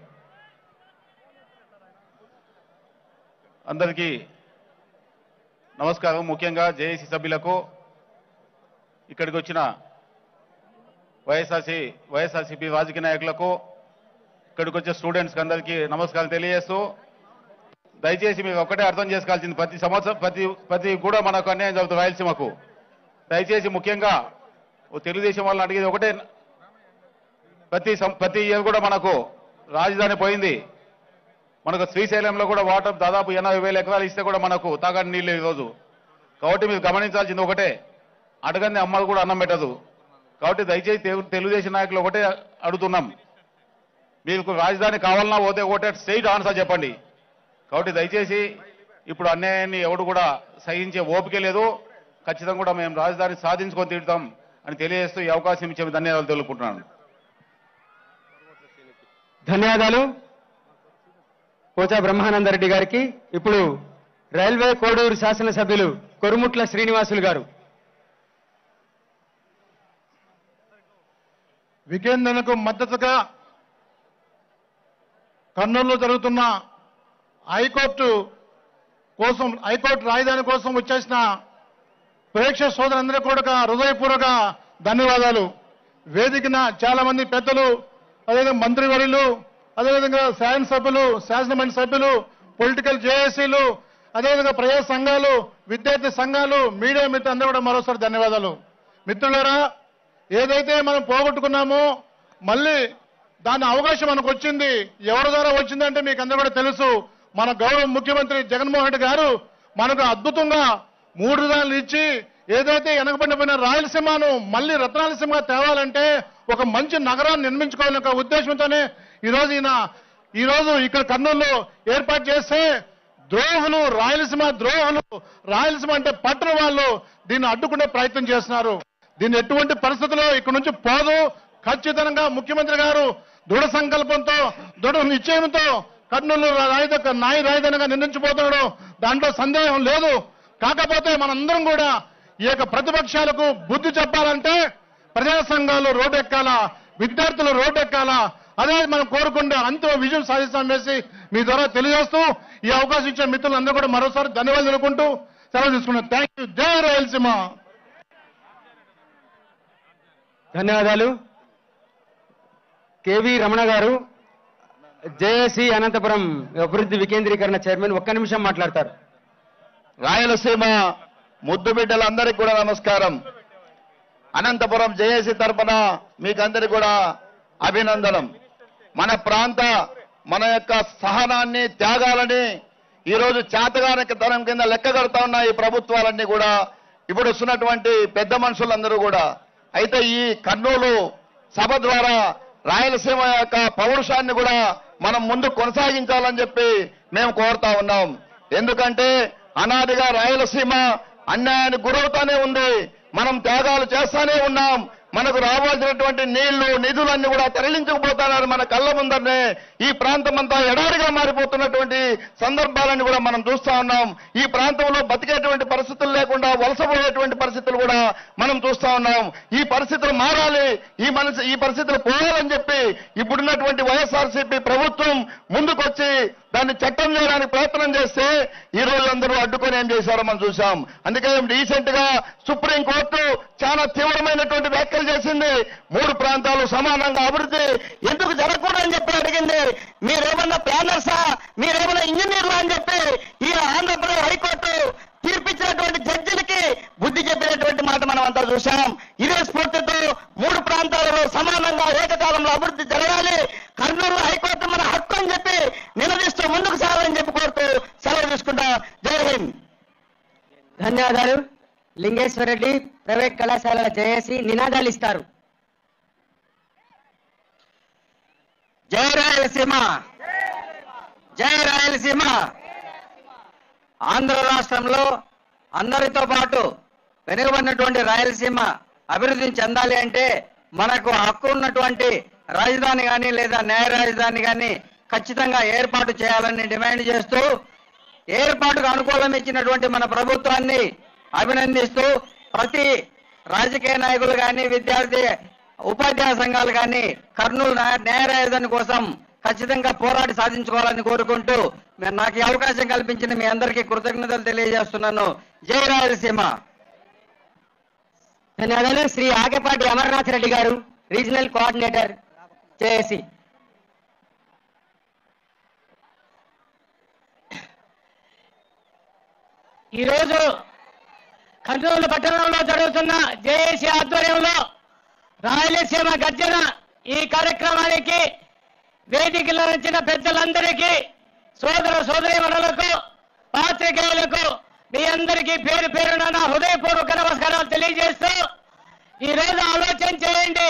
అందరికీ నమస్కారం. ముఖ్యంగా జేఏసీ సభ్యులకు, ఇక్కడికి వచ్చిన వైఎస్ఆర్సీ వైఎస్ఆర్సీపీ రాజకీయ నాయకులకు, ఇక్కడికి వచ్చే స్టూడెంట్స్కి అందరికీ నమస్కారం తెలియజేస్తూ, దయచేసి మీరు ఒక్కటే అర్థం చేసుకోవాల్సింది, ప్రతి సంవత్సరం ప్రతి ప్రతి కూడా మనకు అన్యాయం జరుగుతుంది రాయలసీమకు. దయచేసి ముఖ్యంగా తెలుగుదేశం వాళ్ళని అడిగేది ఒకటే, ప్రతి ప్రతి ఇయర్ కూడా మనకు రాజధాని పోయింది. మనకు శ్రీశైలంలో కూడా వాటర్ దాదాపు ఎనభై వేల ఎకరాలు ఇస్తే కూడా మనకు తాగని నీళ్ళు ఈరోజు. కాబట్టి మీరు గమనించాల్సింది ఒకటే, అడగని అమ్మలు కూడా అన్నం పెట్టదు. కాబట్టి దయచేసి తెలుగుదేశం నాయకులు ఒకటే అడుగుతున్నాం, మీకు రాజధాని కావాలన్నా పోతే ఒకటే స్ట్రైట్ ఆన్సర్ చెప్పండి. కాబట్టి దయచేసి ఇప్పుడు అన్యాయాన్ని ఎవడు కూడా సహించే ఓపిక లేదు. ఖచ్చితంగా కూడా మేము రాజధాని సాధించుకొని తీరుతాం అని తెలియజేస్తూ ఈ అవకాశం ఇచ్చే ధన్యవాదాలు తెలుపుకుంటున్నాను. ధన్యవాదాలు పోచా బ్రహ్మానందరెడ్డి గారికి. ఇప్పుడు రైల్వే కోడూరు శాసనసభ్యులు కొరుముట్ల శ్రీనివాసులు గారు. వికేంద్రనకు మద్దతుగా కర్నూలులో జరుగుతున్న హైకోర్టు కోసం హైకోర్టు రాజధాని కోసం వచ్చేసిన ప్రేక్షక సోదరులందరికీ కూడా హృదయపూర్వక ధన్యవాదాలు. వేదికన చాలా మంది పెద్దలు, అదేవిధంగా మంత్రివర్యులు, అదేవిధంగా శాసనసభ్యులు, శాసనమండలి సభ్యులు, పొలిటికల్ జేఏసీలు, అదేవిధంగా ప్రజా సంఘాలు, విద్యార్థి సంఘాలు, మీడియా మిత్రులు అందరూ కూడా మరోసారి ధన్యవాదాలు. మిత్రులారా, ఏదైతే మనం పోగొట్టుకున్నామో మళ్ళీ దాని అవకాశం మనకు వచ్చింది. ఎవరి ద్వారా వచ్చిందంటే మీకు అందరూ కూడా తెలుసు. మన గౌరవ ముఖ్యమంత్రి జగన్మోహన్ రెడ్డి గారు మనకు అద్భుతంగా మూడు దాడులు ఇచ్చి ఏదైతే వెనకబడిపోయిన రాయలసీమను మళ్ళీ రత్నాలసీమగా తేవాలంటే ఒక మంచి నగరాన్ని నిర్మించుకోవాలనే ఒక ఉద్దేశంతోనే ఈరోజు ఈయన ఈరోజు ఇక్కడ కర్నూలులో ఏర్పాటు చేస్తే ద్రోహులు, రాయలసీమ ద్రోహులు, రాయలసీమ అంటే పట్టణ వాళ్ళు దీన్ని అడ్డుకునే ప్రయత్నం చేస్తున్నారు. దీన్ని ఎటువంటి పరిస్థితుల్లో ఇక్కడ నుంచి పోదు. ఖచ్చితంగా ముఖ్యమంత్రి గారు దృఢ సంకల్పంతో, దృఢ నిశ్చయంతో కర్నూలు రాజధాని నాయ రాజధానిగా నిర్ణయించబోతున్నాడు. దాంట్లో సందేహం లేదు. కాకపోతే మనందరం కూడా ఈ యొక్క ప్రతిపక్షాలకు బుద్ధి చెప్పాలంటే ప్రజా సంఘాలు రోడ్డు ఎక్కాలా, విద్యార్థులు రోడ్డు ఎక్కాలా. అదే మనం కోరుకుంటే అంతిమ విజయం సాధిస్తాం వేసి మీ ద్వారా తెలియజేస్తూ ఈ అవకాశం ఇచ్చిన మిత్రులందరూ కూడా మరోసారి ధన్యవాదాలు తెలుపుకుంటూ సెలవు తీసుకున్నాం. Thank you. జై రాయలసీమ. ధన్యవాదాలు. కేవీ రమణ గారు, జేఏసీ అనంతపురం అభివృద్ధి వికేంద్రీకరణ చైర్మన్, ఒక్క నిమిషం మాట్లాడతారు. రాయలసీమ ముద్దు బిడ్డలందరికీ కూడా నమస్కారం. అనంతపురం జేఏసీ తరఫున మీకందరికీ కూడా అభినందనం. మన ప్రాంత మన యొక్క సహనాన్ని, త్యాగాలని ఈ రోజు చేతగానితనం కింద లెక్క కడతా ఉన్న ఈ ప్రభుత్వాలన్నీ కూడా ఇప్పుడు వస్తున్నటువంటి పెద్ద మనుషులందరూ కూడా. అయితే ఈ కర్నూలు సభ ద్వారా రాయలసీమ యొక్క పౌరుషాన్ని కూడా మనం ముందు కొనసాగించాలని చెప్పి మేము కోరుతా ఉన్నాం. ఎందుకంటే అనాదిగా రాయలసీమ అన్యాయానికి గురవుతానే ఉంది. మనం త్యాగాలు చేస్తానే ఉన్నాం. మనకు రావాల్సినటువంటి నీళ్లు నిధులన్నీ కూడా తరలించకపోతున్నారు. మన కళ్ళ ముందరనే ఈ ప్రాంతం అంతా ఎడారిగా మారిపోతున్నటువంటి సందర్భాలను కూడా మనం చూస్తా ఉన్నాం. ఈ ప్రాంతంలో బతికేటువంటి పరిస్థితులు లేకుండా వలసపోయేటువంటి పరిస్థితులు కూడా మనం చూస్తా ఉన్నాం. ఈ పరిస్థితులు మారాలి, ఈ మనసు ఈ పరిస్థితులు పోవాలని చెప్పి ఇప్పుడున్నటువంటి వైఎస్ఆర్సీపీ ప్రభుత్వం ముందుకొచ్చి దాన్ని చట్టం చేయడానికి ప్రయత్నం చేస్తే ఈ రోజు అందరూ అడ్డుకొని ఏం చేశారో మనం చూసాం. అందుకే రీసెంట్ గా సుప్రీంకోర్టు చాలా తీవ్రమైనటువంటి వ్యాఖ్యలు చేసింది. మూడు ప్రాంతాలు సమానంగా అభివృద్ధి ఎందుకు జరగకూడదని చెప్పి అడిగింది. మీరేమన్నా ప్లానర్సా, మీరేమన్నా ఇంజనీర్లా అని చెప్పి ఈ ఆంధ్రప్రదేశ్ హైకోర్టు తీర్పిచ్చినటువంటి జడ్జిలకి బుద్ధి చెప్పినటువంటి మాట మనం అంతా చూసాం. ఇదే స్ఫూర్తితో మూడు ప్రాంతాలలో సమానంగా ఏకకాలంలో అభివృద్ధి జరగాలి, కర్నూలు హైకోర్టు మన హక్కు అని చెప్పి నిలదీస్తూ ముందుకు సాగాలని చెప్పి కోరుతూ సెలవు తీసుకుంటా. జై హింద్. ధన్యవాదాలు. లింగేశ్వర రెడ్డి ప్రైవేట్ కళాశాల జేఏసీ నినాదాలు ఇస్తారు. జై రాయలసీమ, జై రాయలసీమ. ఆంధ్ర రాష్ట్రంలో అందరితో పాటు వెనుకబడినటువంటి రాయలసీమ అభివృద్ధి చెందాలి అంటే మనకు హక్కు ఉన్నటువంటి రాజధాని కానీ లేదా న్యాయ రాజధాని కానీ ఖచ్చితంగా ఏర్పాటు చేయాలని డిమాండ్ చేస్తూ ఏర్పాటుకు అనుకూలం ఇచ్చినటువంటి మన ప్రభుత్వాన్ని అభినందిస్తూ ప్రతి రాజకీయ నాయకులు కానీ విద్యార్థి ఉపాధ్యాయ సంఘాలు కానీ కర్నూలు న్యాయ రాజధాని కోసం ఖచ్చితంగా పోరాటి సాధించుకోవాలని కోరుకుంటూ నాకు ఈ అవకాశం కల్పించిన మీ అందరికీ కృతజ్ఞతలు తెలియజేస్తున్నాను. జై రాయలసీమ. ధన్యవాదాలు. శ్రీ ఆగపాటి అమర్నాథ్ రెడ్డి గారు, రీజనల్ కోఆర్డినేటర్ జేఏసీ. ఈరోజు కర్నూలు పట్టణంలో జరుగుతున్న జేఏసీ ఆధ్వర్యంలో రాయలసీమ గర్జన ఈ కార్యక్రమానికి వేదికలో వచ్చిన పెద్దలందరికీ, సోదర సోదరీమణులకు, పాత్రికేయులకు మీ అందరికీ పేరు పేరున నా హృదయపూర్వక నమస్కారాలు తెలియజేస్తూ ఈ రోజు ఆలోచన చేయండి.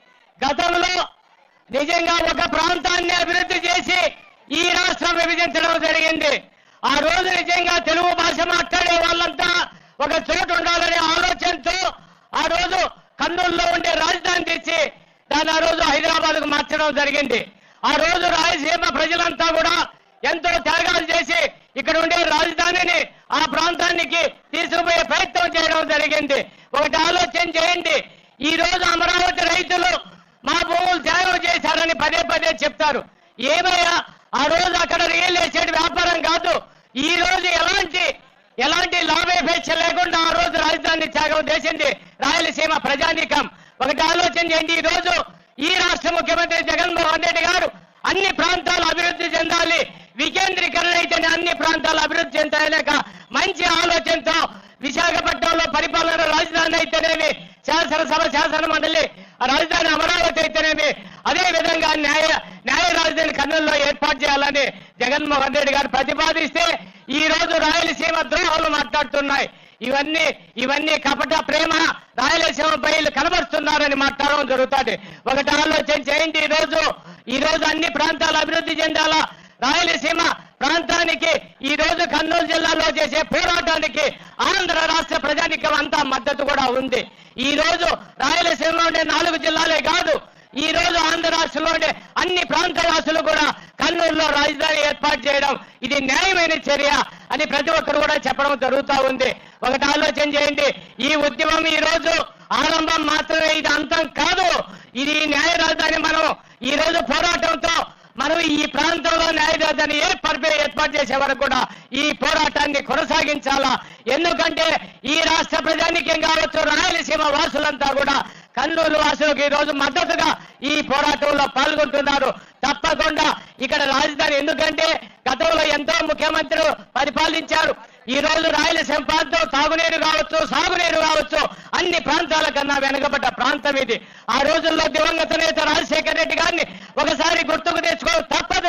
గతంలో నిజంగా ఒక ప్రాంతాన్ని అభివృద్ధి చేసి ఈ రాష్ట్రం విభజించడం జరిగింది. ఆ రోజు నిజంగా తెలుగు భాష మాట్లాడే వాళ్ళంతా ఒక చోటు ఉండాలనే ఆలోచనతో ఆ రోజు కర్నూలులో ఉండే రాజధాని తెచ్చి దాన్ని ఆ రోజు హైదరాబాద్కు మార్చడం జరిగింది. ఆ రోజు రాయలసీమ ప్రజలంతా కూడా ఎంతో త్యాగాలు చేసి ఇక్కడ ఉండే రాజధానిని ఆ ప్రాంతానికి తీసుకుపోయే ప్రయత్నం చేయడం జరిగింది. ఒకటి ఆలోచన చేయండి. ఈ రోజు అమరావతి రైతులు మా భూములు త్యాగం చేశారని పదే పదే చెప్తారు. ఏమయ్యా, ఆ రోజు అక్కడ రియల్ ఎస్టేట్ వ్యాపారం కాదు. ఈ రోజు ఎలాంటి ఎలాంటి లాభాపేక్ష లేకుండా ఆ రోజు రాజధాని త్యాగం చేసింది రాయలసీమ ప్రజానీకం. ఒకటి ఆలోచన చేయండి. ఈ రోజు ఈ రాష్ట్ర ముఖ్యమంత్రి జగన్మోహన్ రెడ్డి గారు అన్ని ప్రాంతాలు అభివృద్ధి చెందాలి, వికేంద్రీకరణ అయితేనే అన్ని ప్రాంతాలు అభివృద్ధి చెందాయలేక మంచి ఆలోచనతో విశాఖపట్నంలో పరిపాలన రాజధాని అయితేనేమి, శాసనసభ శాసన మండలి రాజధాని అమరావతి అయితేనేమి, అదే విధంగా న్యాయ న్యాయ రాజధాని కర్నూలులో ఏర్పాటు చేయాలని జగన్మోహన్ రెడ్డి గారు ప్రతిపాదిస్తే ఈ రోజు రాయలసీమ ద్రోహాలు మాట్లాడుతున్నాయి. ఇవన్నీ ఇవన్నీ కపట ప్రేమ రాయలసీమ పైలు కనబరుస్తున్నారని మాట్లాడడం జరుగుతుంది. ఒకటి ఆలోచన చేయండి. ఈ రోజు ఈ రోజు అన్ని ప్రాంతాలు అభివృద్ధి చెందాలా. రాయలసీమ ప్రాంతానికి ఈ రోజు కర్నూలు జిల్లాలో చేసే పోరాటానికి ఆంధ్ర రాష్ట్ర ప్రజానికం అంతా మద్దతు కూడా ఉంది. ఈ రోజు రాయలసీమలో ఉండే నాలుగు జిల్లాలే కాదు, ఈ రోజు ఆంధ్ర రాష్ట్రంలో ఉండే అన్ని ప్రాంత వాసులు కూడా కర్నూలులో రాజధాని ఏర్పాటు చేయడం ఇది న్యాయమైన చర్య అని ప్రతి ఒక్కరు కూడా చెప్పడం జరుగుతూ ఉంది. ఒకటి ఆలోచన చేయండి. ఈ ఉద్యమం ఈ రోజు ఆరంభం మాత్రమే, ఇది అంతం కాదు. ఇది న్యాయ రాజధాని మనం ఈ రోజు పోరాటంతో మనం ఈ ప్రాంతంలో న్యాయ రాజధాని ఏర్పాటు ఏర్పాటు చేసే వరకు కూడా ఈ పోరాటాన్ని కొనసాగించాలా. ఎందుకంటే ఈ రాష్ట్ర ప్రజానికం కావచ్చు, రాయలసీమ వాసులంతా కూడా కర్నూలు వాసులకు ఈ రోజు మద్దతుగా ఈ పోరాటంలో పాల్గొంటున్నారు. తప్పకుండా ఇక్కడ రాజధాని, ఎందుకంటే గతంలో ఎంతో ముఖ్యమంత్రులు పరిపాలించారు. ఈ రోజు రాయలసీమ ప్రాంతం తాగునీరు కావచ్చు, సాగునీరు కావచ్చు, అన్ని ప్రాంతాల కన్నా వెనుకబడ్డ ప్రాంతం ఇది. ఆ రోజుల్లో దివంగత నేత రాజశేఖర రెడ్డి గారిని ఒకసారి గుర్తుకు తెచ్చుకో తప్పదు.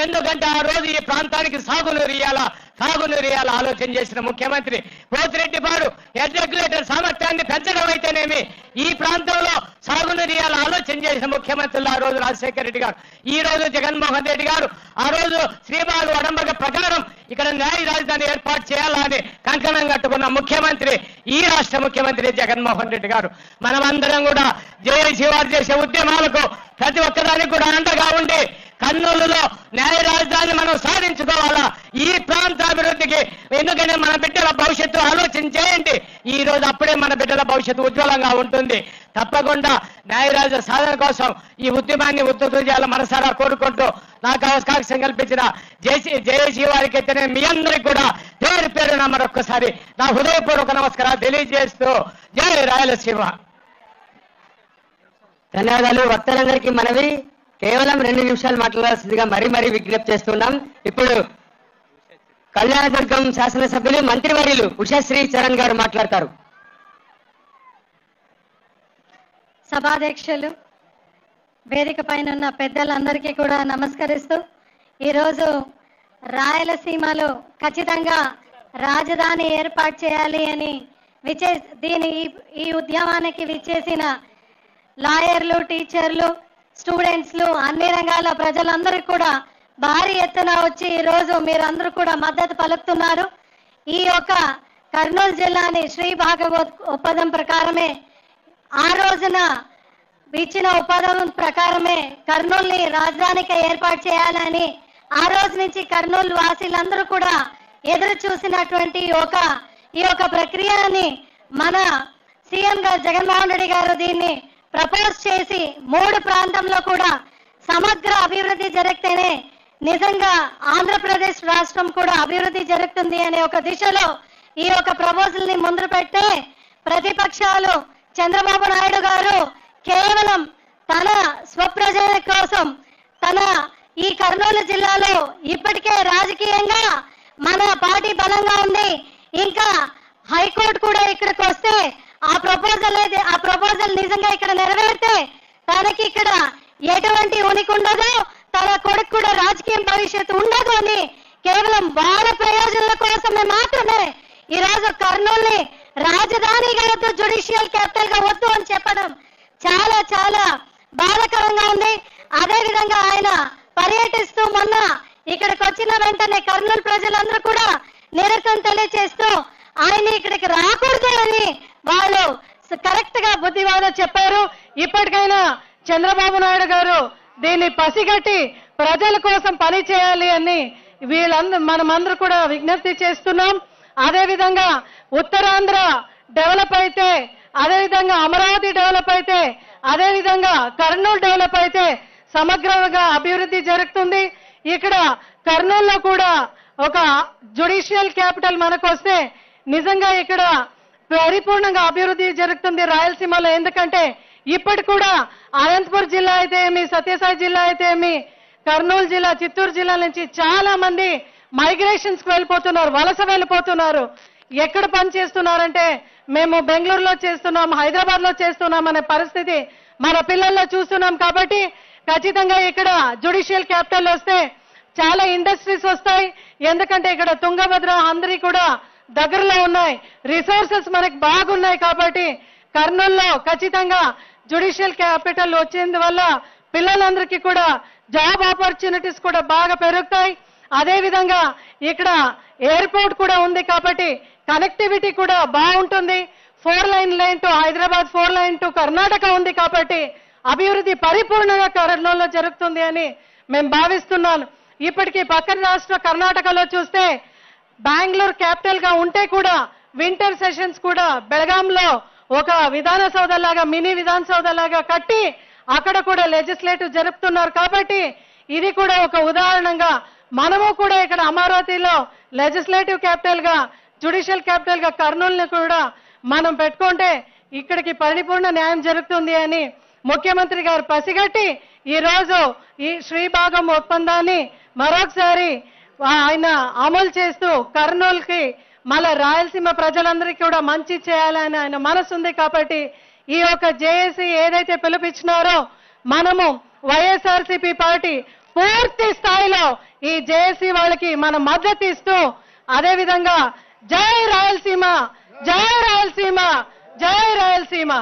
ఎందుకంటే ఆ రోజు ఈ ప్రాంతానికి సాగునీరు ఇయ్యాలా సాగునీరు ఇయ్యాలా ఆలోచన చేసిన ముఖ్యమంత్రి పోతిరెడ్డిపాడు హెడ్ రెగ్యులేటర్ సామర్థ్యాన్ని పెంచడం అయితేనేమి ఈ ప్రాంతంలో సాగునీరు ఇయ్యాలా ఆలోచన చేసిన ముఖ్యమంత్రులు ఆ రోజు రాజశేఖర రెడ్డి గారు, ఈ రోజు జగన్మోహన్ రెడ్డి గారు. ఆ రోజు శ్రీబాలు అడంబగ ప్రకారం ఇక్కడ న్యాయ రాజధాని ఏర్పాటు చేయాలని కంకణం కట్టుకున్న ముఖ్యమంత్రి ఈ రాష్ట్ర ముఖ్యమంత్రి జగన్మోహన్ రెడ్డి గారు. మనమందరం కూడా జేఏసీ వారు చేసే ఉద్యమాలకు ప్రతి ఒక్కదానికి కూడా అండగా ఉండి కర్నూలులో న్యాయ రాజధాని మనం సాధించుకోవాలా ఈ ప్రాంత అభివృద్ధికి. ఎందుకంటే మన బిడ్డల భవిష్యత్తు ఆలోచన చేయండి. ఈ రోజు అప్పుడే మన బిడ్డల భవిష్యత్తు ఉజ్వలంగా ఉంటుంది. తప్పకుండా న్యాయ రాజధాని సాధన కోసం ఈ ఉద్యమాన్ని ఉద్ధృతం చేయాలని మనసారా కోరుకుంటూ నాకు అవకాశం కల్పించిన జేసీ జేఏసీ వారికి అయితేనే మీ అందరికీ కూడా పేరు పేరున మరొక్కసారి నా హృదయపూర్వక నమస్కారాలు తెలియజేస్తూ జై రాయలసీమ. ధన్యవాదాలు. వక్తలందరికీ మనవి కేవలం రెండు నిమిషాలు మాట్లాడాల్సిందిగా మరీ మరీ విజ్ఞప్తి చేస్తున్నాం. ఇప్పుడు కళ్యాణదుర్గం శాసనసభ్యులు మంత్రివర్యులు ఉషాశ్రీ చరణ్ గారు మాట్లాడతారు. సభాధ్యక్షులు, వేదిక పైన ఉన్న పెద్దలందరికీ కూడా నమస్కరిస్తూ ఈరోజు రాయలసీమలో ఖచ్చితంగా రాజధాని ఏర్పాటు చేయాలి అని విచే దీని ఈ ఉద్యమానికి విచ్చేసిన లాయర్లు, టీచర్లు, స్టూడెంట్స్లు, అన్ని రంగాల ప్రజలందరికీ కూడా భారీ ఎత్తున వచ్చి ఈరోజు మీరందరూ కూడా మద్దతు పలుకుతున్నారు. ఈ యొక్క కర్నూలు జిల్లాని శ్రీ భాగవత్ ఒప్పందం ప్రకారమే ఆ రోజున ఇచ్చిన ఒప్పందం ప్రకారమే కర్నూలుని రాజధానిగా ఏర్పాటు చేయాలని ఆ రోజు నుంచి కర్నూలు వాసీలందరూ కూడా ఎదురు చూసినటువంటి ఒక ఈ యొక్క ప్రక్రియని మన సీఎం గారు జగన్మోహన్ రెడ్డి గారు దీన్ని ప్రపోజ్ చేసి మూడు ప్రాంతంలో కూడా సమగ్ర అభివృద్ధి జరిగితేనే నిజంగా ఆంధ్రప్రదేశ్ రాష్ట్రం కూడా అభివృద్ధి జరుగుతుంది అనే ఒక దిశలో ఈ యొక్క ప్రపోజల్ ని ముందు పెట్టే ప్రతిపక్షాలు చంద్రబాబు నాయుడు గారు కేవలం తన స్వప్రజల కోసం తన ఈ కర్నూలు జిల్లాలో ఇప్పటికే రాజకీయంగా మన పార్టీ బలంగా ఉంది. ఇంకా హైకోర్టు కూడా ఇక్కడికి వస్తే ఆ ప్రపోజల్ ఆ ప్రపోజల్ నిజంగా ఇక్కడ నెరవేరితే తనకి ఇక్కడ ఎటువంటి ఉనికి ఉండదు, తన కొడుకు కూడా రాజకీయ భవిష్యత్తు ఉండదు అని కేవలం వాళ్ళ ప్రయోజనాల కోసమే మాత్రమే ఈ రోజు కర్నూలుని రాజధానిగా వద్దు, జ్యుడిషియల్ క్యాపిటల్ గా వద్దు అని చెప్పడం చాలా చాలా బాధాకరంగా ఉంది. అదే విధంగా ఆయన పర్యటిస్తూ మొన్న ఇక్కడికి వచ్చిన వెంటనే కర్నూలు ప్రజలందరూ కూడా నిరసన తెలియజేస్తూ ఆయన ఇక్కడికి రాకూడదు అని వాళ్ళు కరెక్ట్ గా బుద్ధివాదం చెప్పారు. ఇప్పటికైనా చంద్రబాబు నాయుడు గారు దీన్ని పసిగట్టి ప్రజల కోసం పని చేయాలి అని వీళ్ళందరూ మనమందరూ కూడా విజ్ఞప్తి చేస్తున్నాం. అదే విధంగా ఉత్తరాంధ్ర డెవలప్ అయితే, అదే విధంగా అమరావతి డెవలప్ అయితే, అదే విధంగా కర్నూలు డెవలప్ అయితే సమగ్రంగా అభివృద్ధి జరుగుతుంది. ఇక్కడ కర్నూలులో కూడా ఒక జ్యుడిషియల్ క్యాపిటల్ మనకు వస్తే నిజంగా ఇక్కడ పరిపూర్ణంగా అభివృద్ధి జరుగుతుంది రాయలసీమలో. ఎందుకంటే ఇప్పటి కూడా అనంతపురం జిల్లా అయితే ఏమి, సత్యసాయి జిల్లా అయితే ఏమి, కర్నూలు జిల్లా, చిత్తూరు జిల్లా నుంచి చాలా మంది మైగ్రేషన్స్ కి వెళ్ళిపోతున్నారు, వలస వెళ్ళిపోతున్నారు. ఎక్కడ పని చేస్తున్నారంటే మేము బెంగళూరులో చేస్తున్నాం, హైదరాబాద్ లో చేస్తున్నాం అనే పరిస్థితి మన పిల్లల్లో చూస్తున్నాం. కాబట్టి ఖచ్చితంగా ఇక్కడ జ్యుడిషియల్ క్యాపిటల్ వస్తే చాలా ఇండస్ట్రీస్ వస్తాయి. ఎందుకంటే ఇక్కడ తుంగభద్ర, అందరి కూడా దగ్గరలో ఉన్నాయి, రిసోర్సెస్ మనకి బాగున్నాయి. కాబట్టి కర్నూలులో ఖచ్చితంగా జ్యుడిషియల్ క్యాపిటల్ వచ్చేందువల్ల పిల్లలందరికీ కూడా జాబ్ ఆపర్చునిటీస్ కూడా బాగా పెరుగుతాయి. అదే విధంగా ఇక్కడ ఎయిర్పోర్ట్ కూడా ఉంది కాబట్టి కనెక్టివిటీ కూడా బాగుంటుంది. Four line line to Hyderabad, four line to Karnataka ఉంది కాబట్టి అభివృద్ధి పరిపూర్ణంగా కర్నూలులో జరుగుతుంది అని మేము భావిస్తున్నాను. ఇప్పటికీ పక్కన రాష్ట్ర కర్ణాటకలో చూస్తే బెంగళూరు క్యాపిటల్ గా ఉంటే కూడా వింటర్ సెషన్స్ కూడా బెళగాంలో ఒక విధాన సౌధలాగా, మినీ విధాన సౌధలాగా కట్టి అక్కడ కూడా లెజిస్లేటివ్ జరుపుతున్నారు. కాబట్టి ఇది కూడా ఒక ఉదాహరణగా మనము కూడా ఇక్కడ అమరావతిలో లెజిస్లేటివ్ క్యాపిటల్ గా, జ్యుడిషియల్ క్యాపిటల్ గా కర్నూలుని కూడా మనం పెట్టుకుంటే ఇక్కడికి పరిపూర్ణ న్యాయం జరుగుతుంది అని ముఖ్యమంత్రి గారు పసిగట్టి ఈ రోజు ఈ శ్రీభాగం ఒప్పందాన్ని మరొకసారి ఆయన అమలు చేస్తూ కర్నూలుకి మళ్ళా రాయలసీమ ప్రజలందరికీ కూడా మంచి చేయాలని ఆయన మనసు ఉంది. కాబట్టి ఈ యొక్క జేఏసీ ఏదైతే పిలుపిచ్చినారో మనము వైఎస్ఆర్సీపీ పార్టీ పూర్తి స్థాయిలో ఈ జేఏసీ వాళ్ళకి మన మద్దతు ఇస్తూ అదేవిధంగా జై రాయలసీమ, జై రాయలసీమ, జై రాయలసీమ.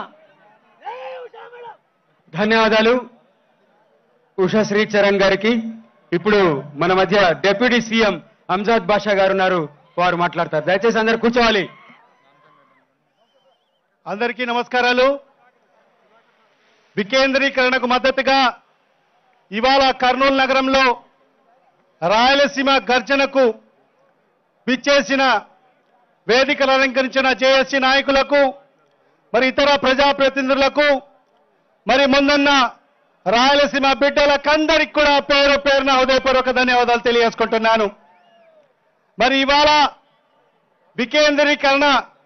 ధన్యవాదాలు ఉషా శ్రీ చరణ్ గారికి. ఇప్పుడు మన మధ్య డిప్యూటీ సీఎం అంజాద్ బాషా గారు ఉన్నారు, వారు మాట్లాడతారు. దయచేసి అందరు కూర్చోవాలి. అందరికీ నమస్కారాలు. వికేంద్రీకరణకు మద్దతుగా ఇవాళ కర్నూలు నగరంలో రాయలసీమ గర్జనకు విచ్చేసిన వేదికలు అలంకరించిన జేఏసీ నాయకులకు, మరి ఇతర ప్రజాప్రతినిధులకు, మరి ముందున్న రాయలసీమ బిడ్డలకందరికి కూడా పేరు పేరున హృదయపూర్వక ధన్యవాదాలు తెలియజేసుకుంటున్నాను. మరి ఇవాళ వికేంద్రీకరణ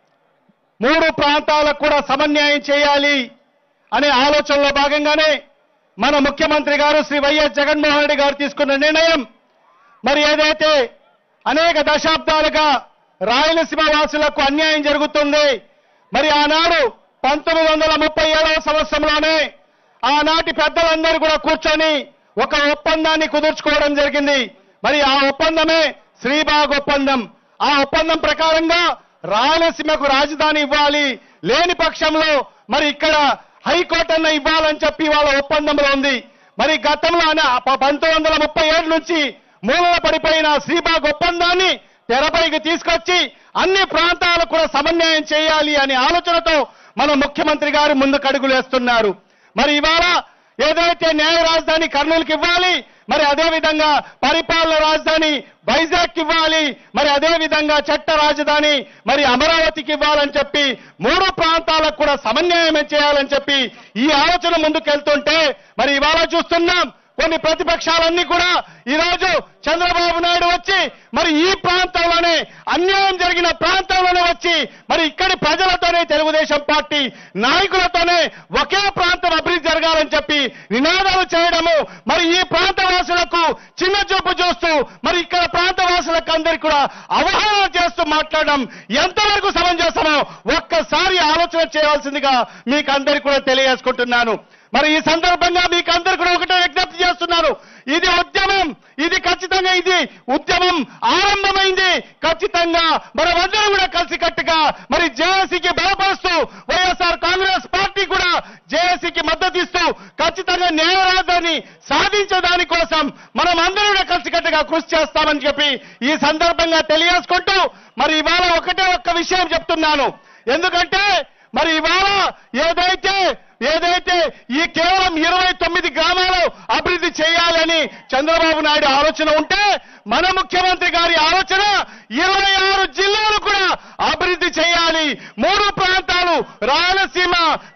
మూడు ప్రాంతాలకు కూడా సమన్వయం చేయాలి అనే ఆలోచనలో భాగంగానే మన ముఖ్యమంత్రి గారు శ్రీ వైఎస్ జగన్మోహన్ రెడ్డి గారు తీసుకున్న నిర్ణయం, మరి ఏదైతే అనేక దశాబ్దాలుగా రాయలసీమ వాసులకు అన్యాయం జరుగుతుంది, మరి ఆనాడు పంతొమ్మిది వందల ముప్పై ఏడవ సంవత్సరంలోనే ఆనాటి పెద్దలందరూ కూడా కూర్చొని ఒక ఒప్పందాన్ని కుదుర్చుకోవడం జరిగింది. మరి ఆ ఒప్పందమే శ్రీబాగ్ ఒప్పందం. ఆ ఒప్పందం ప్రకారంగా రాయలసీమకు రాజధాని ఇవ్వాలి, లేని పక్షంలో మరి ఇక్కడ హైకోర్టు అన్న ఇవ్వాలని చెప్పి వాళ్ళ ఒప్పందంలో ఉంది. మరి గతంలో పంతొమ్మిది వందల ముప్పై ఏడు నుంచి మూలన పడిపోయిన శ్రీబాగ్ ఒప్పందాన్ని తెరపైకి తీసుకొచ్చి అన్ని ప్రాంతాలకు కూడా సమన్వయం చేయాలి అనే ఆలోచనతో మన ముఖ్యమంత్రి గారు ముందుకు అడుగులు వేస్తున్నారు. మరి ఇవాళ ఏదైతే న్యాయ రాజధాని కర్నూలుకి ఇవ్వాలి, మరి అదే విధంగా పరిపాలన రాజధాని వైజాగ్ ఇవ్వాలి, మరి అదే విధంగా చట్ట రాజధాని మరి అమరావతికి ఇవ్వాలని చెప్పి మూడు ప్రాంతాలకు కూడా సమన్వయం చేయాలని చెప్పి ఈ ఆలోచన ముందుకెళ్తుంటే మరి ఇవాళ చూస్తున్నాం కొన్ని ప్రతిపక్షాలన్నీ కూడా ఈరోజు చంద్రబాబు నాయుడు వచ్చి మరి ఈ ప్రాంతంలోనే అన్యాయం జరిగిన ప్రాంతంలోనే వచ్చి మరి ఇక్కడి ప్రజలతోనే తెలుగుదేశం పార్టీ నాయకులతోనే ఒకే ప్రాంతం అభివృద్ధి జరగాలని చెప్పి నినాదాలు చేయడము, మరి ఈ ప్రాంతవాసులకు చిన్న చూపు చూస్తూ మరి ఇక్కడ ప్రాంతవాసులకు అందరికీ కూడా అవగాహన చేస్తూ మాట్లాడడం ఎంతవరకు సమంజసమో ఒక్కసారి ఆలోచన చేయాల్సిందిగా మీకు అందరికీ కూడా తెలియజేసుకుంటున్నాను. మరి ఈ సందర్భంగా మీకు అందరు కూడా ఒకటే విజ్ఞప్తి చేస్తున్నారు, ఇది ఉద్యమం, ఇది ఖచ్చితంగా ఇది ఉద్యమం ఆరంభమైంది. ఖచ్చితంగా మనమందరం కూడా కలిసికట్టుగా మరి జేఏసీకి బలపరుస్తూ వైఎస్ఆర్ కాంగ్రెస్ పార్టీ కూడా జేఏసీకి మద్దతు ఇస్తూ ఖచ్చితంగా న్యాయ రాజధాని సాధించే దానికోసం మనం అందరూ కూడా కలిసికట్టుగా కృషి చేస్తామని చెప్పి ఈ సందర్భంగా తెలియజేసుకుంటూ మరి ఇవాళ ఒకటే ఒక్క విషయం చెప్తున్నాను. ఎందుకంటే మరి ఇవాళ ఏదైతే ఏదైతే ఈ కేవలం ఇరవై తొమ్మిది గ్రామాలు అభివృద్ధి చేయాలని చంద్రబాబు నాయుడు ఆలోచన ఉంటే మన ముఖ్యమంత్రి గారి ఆలోచన ఇరవై ఆరు జిల్లాలు కూడా అభివృద్ధి చేయాలి. మూడు ప్రాంతాలు రాయలసీమ,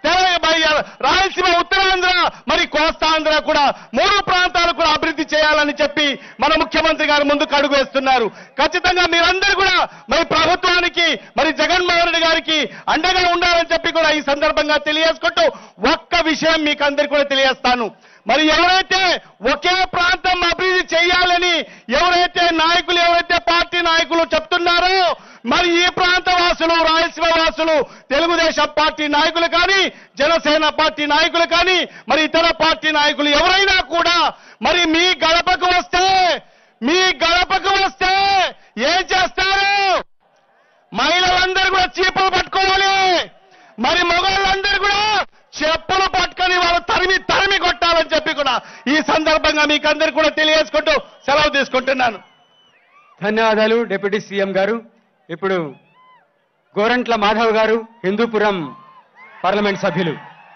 రాయలసీమ ఉత్తరాంధ్ర మరి కోస్తాంధ్ర కూడా మూడు ప్రాంతాలు కూడా అభివృద్ధి చేయాలని చెప్పి మన ముఖ్యమంత్రి గారు ముందుకు అడుగు వేస్తున్నారు. ఖచ్చితంగా మీరందరూ కూడా మరి ప్రభుత్వానికి మరి జగన్మోహన్ రెడ్డి గారికి అండగా ఉండాలని చెప్పి కూడా ఈ సందర్భంగా తెలియజేసుకుంటూ ఒక్క విషయం మీకు అందరికీ కూడా తెలియజేస్తాను. మరి ఎవరైతే ఒకే ప్రాంతం అభివృద్ధి చేయాలని ఎవరైతే నాయకులు ఎవరైతే పార్టీ నాయకులు చెప్తున్నారో మరి ఈ ప్రాంత వాసులు రాయలసీమ వాసులు తెలుగుదేశం పార్టీ నాయకులు కానీ జనసేన పార్టీ నాయకులు కానీ మరి ఇతర పార్టీ నాయకులు ఎవరైనా కూడా మరి మీ గడపకు వస్తే మీ గడపకు వస్తే ఏం చేస్తారు? మహిళలందరూ కూడా చీపులు పట్టుకోవాలి, మరి మగవాళ్ళందరూ కూడా చెప్పులు పట్టుకొని వాళ్ళు తరిమి తరిమి కొట్టాలని చెప్పి కూడా ఈ సందర్భంగా మీకు అందరికీ కూడా తెలియజేసుకుంటూ సెలవు తీసుకుంటున్నాను. ధన్యవాదాలు డిప్యూటీ సీఎం గారు. ఇప్పుడు గోరంట్ల మాధవ్ గారు, హిందూపురం పార్లమెంట్ సభ్యులు.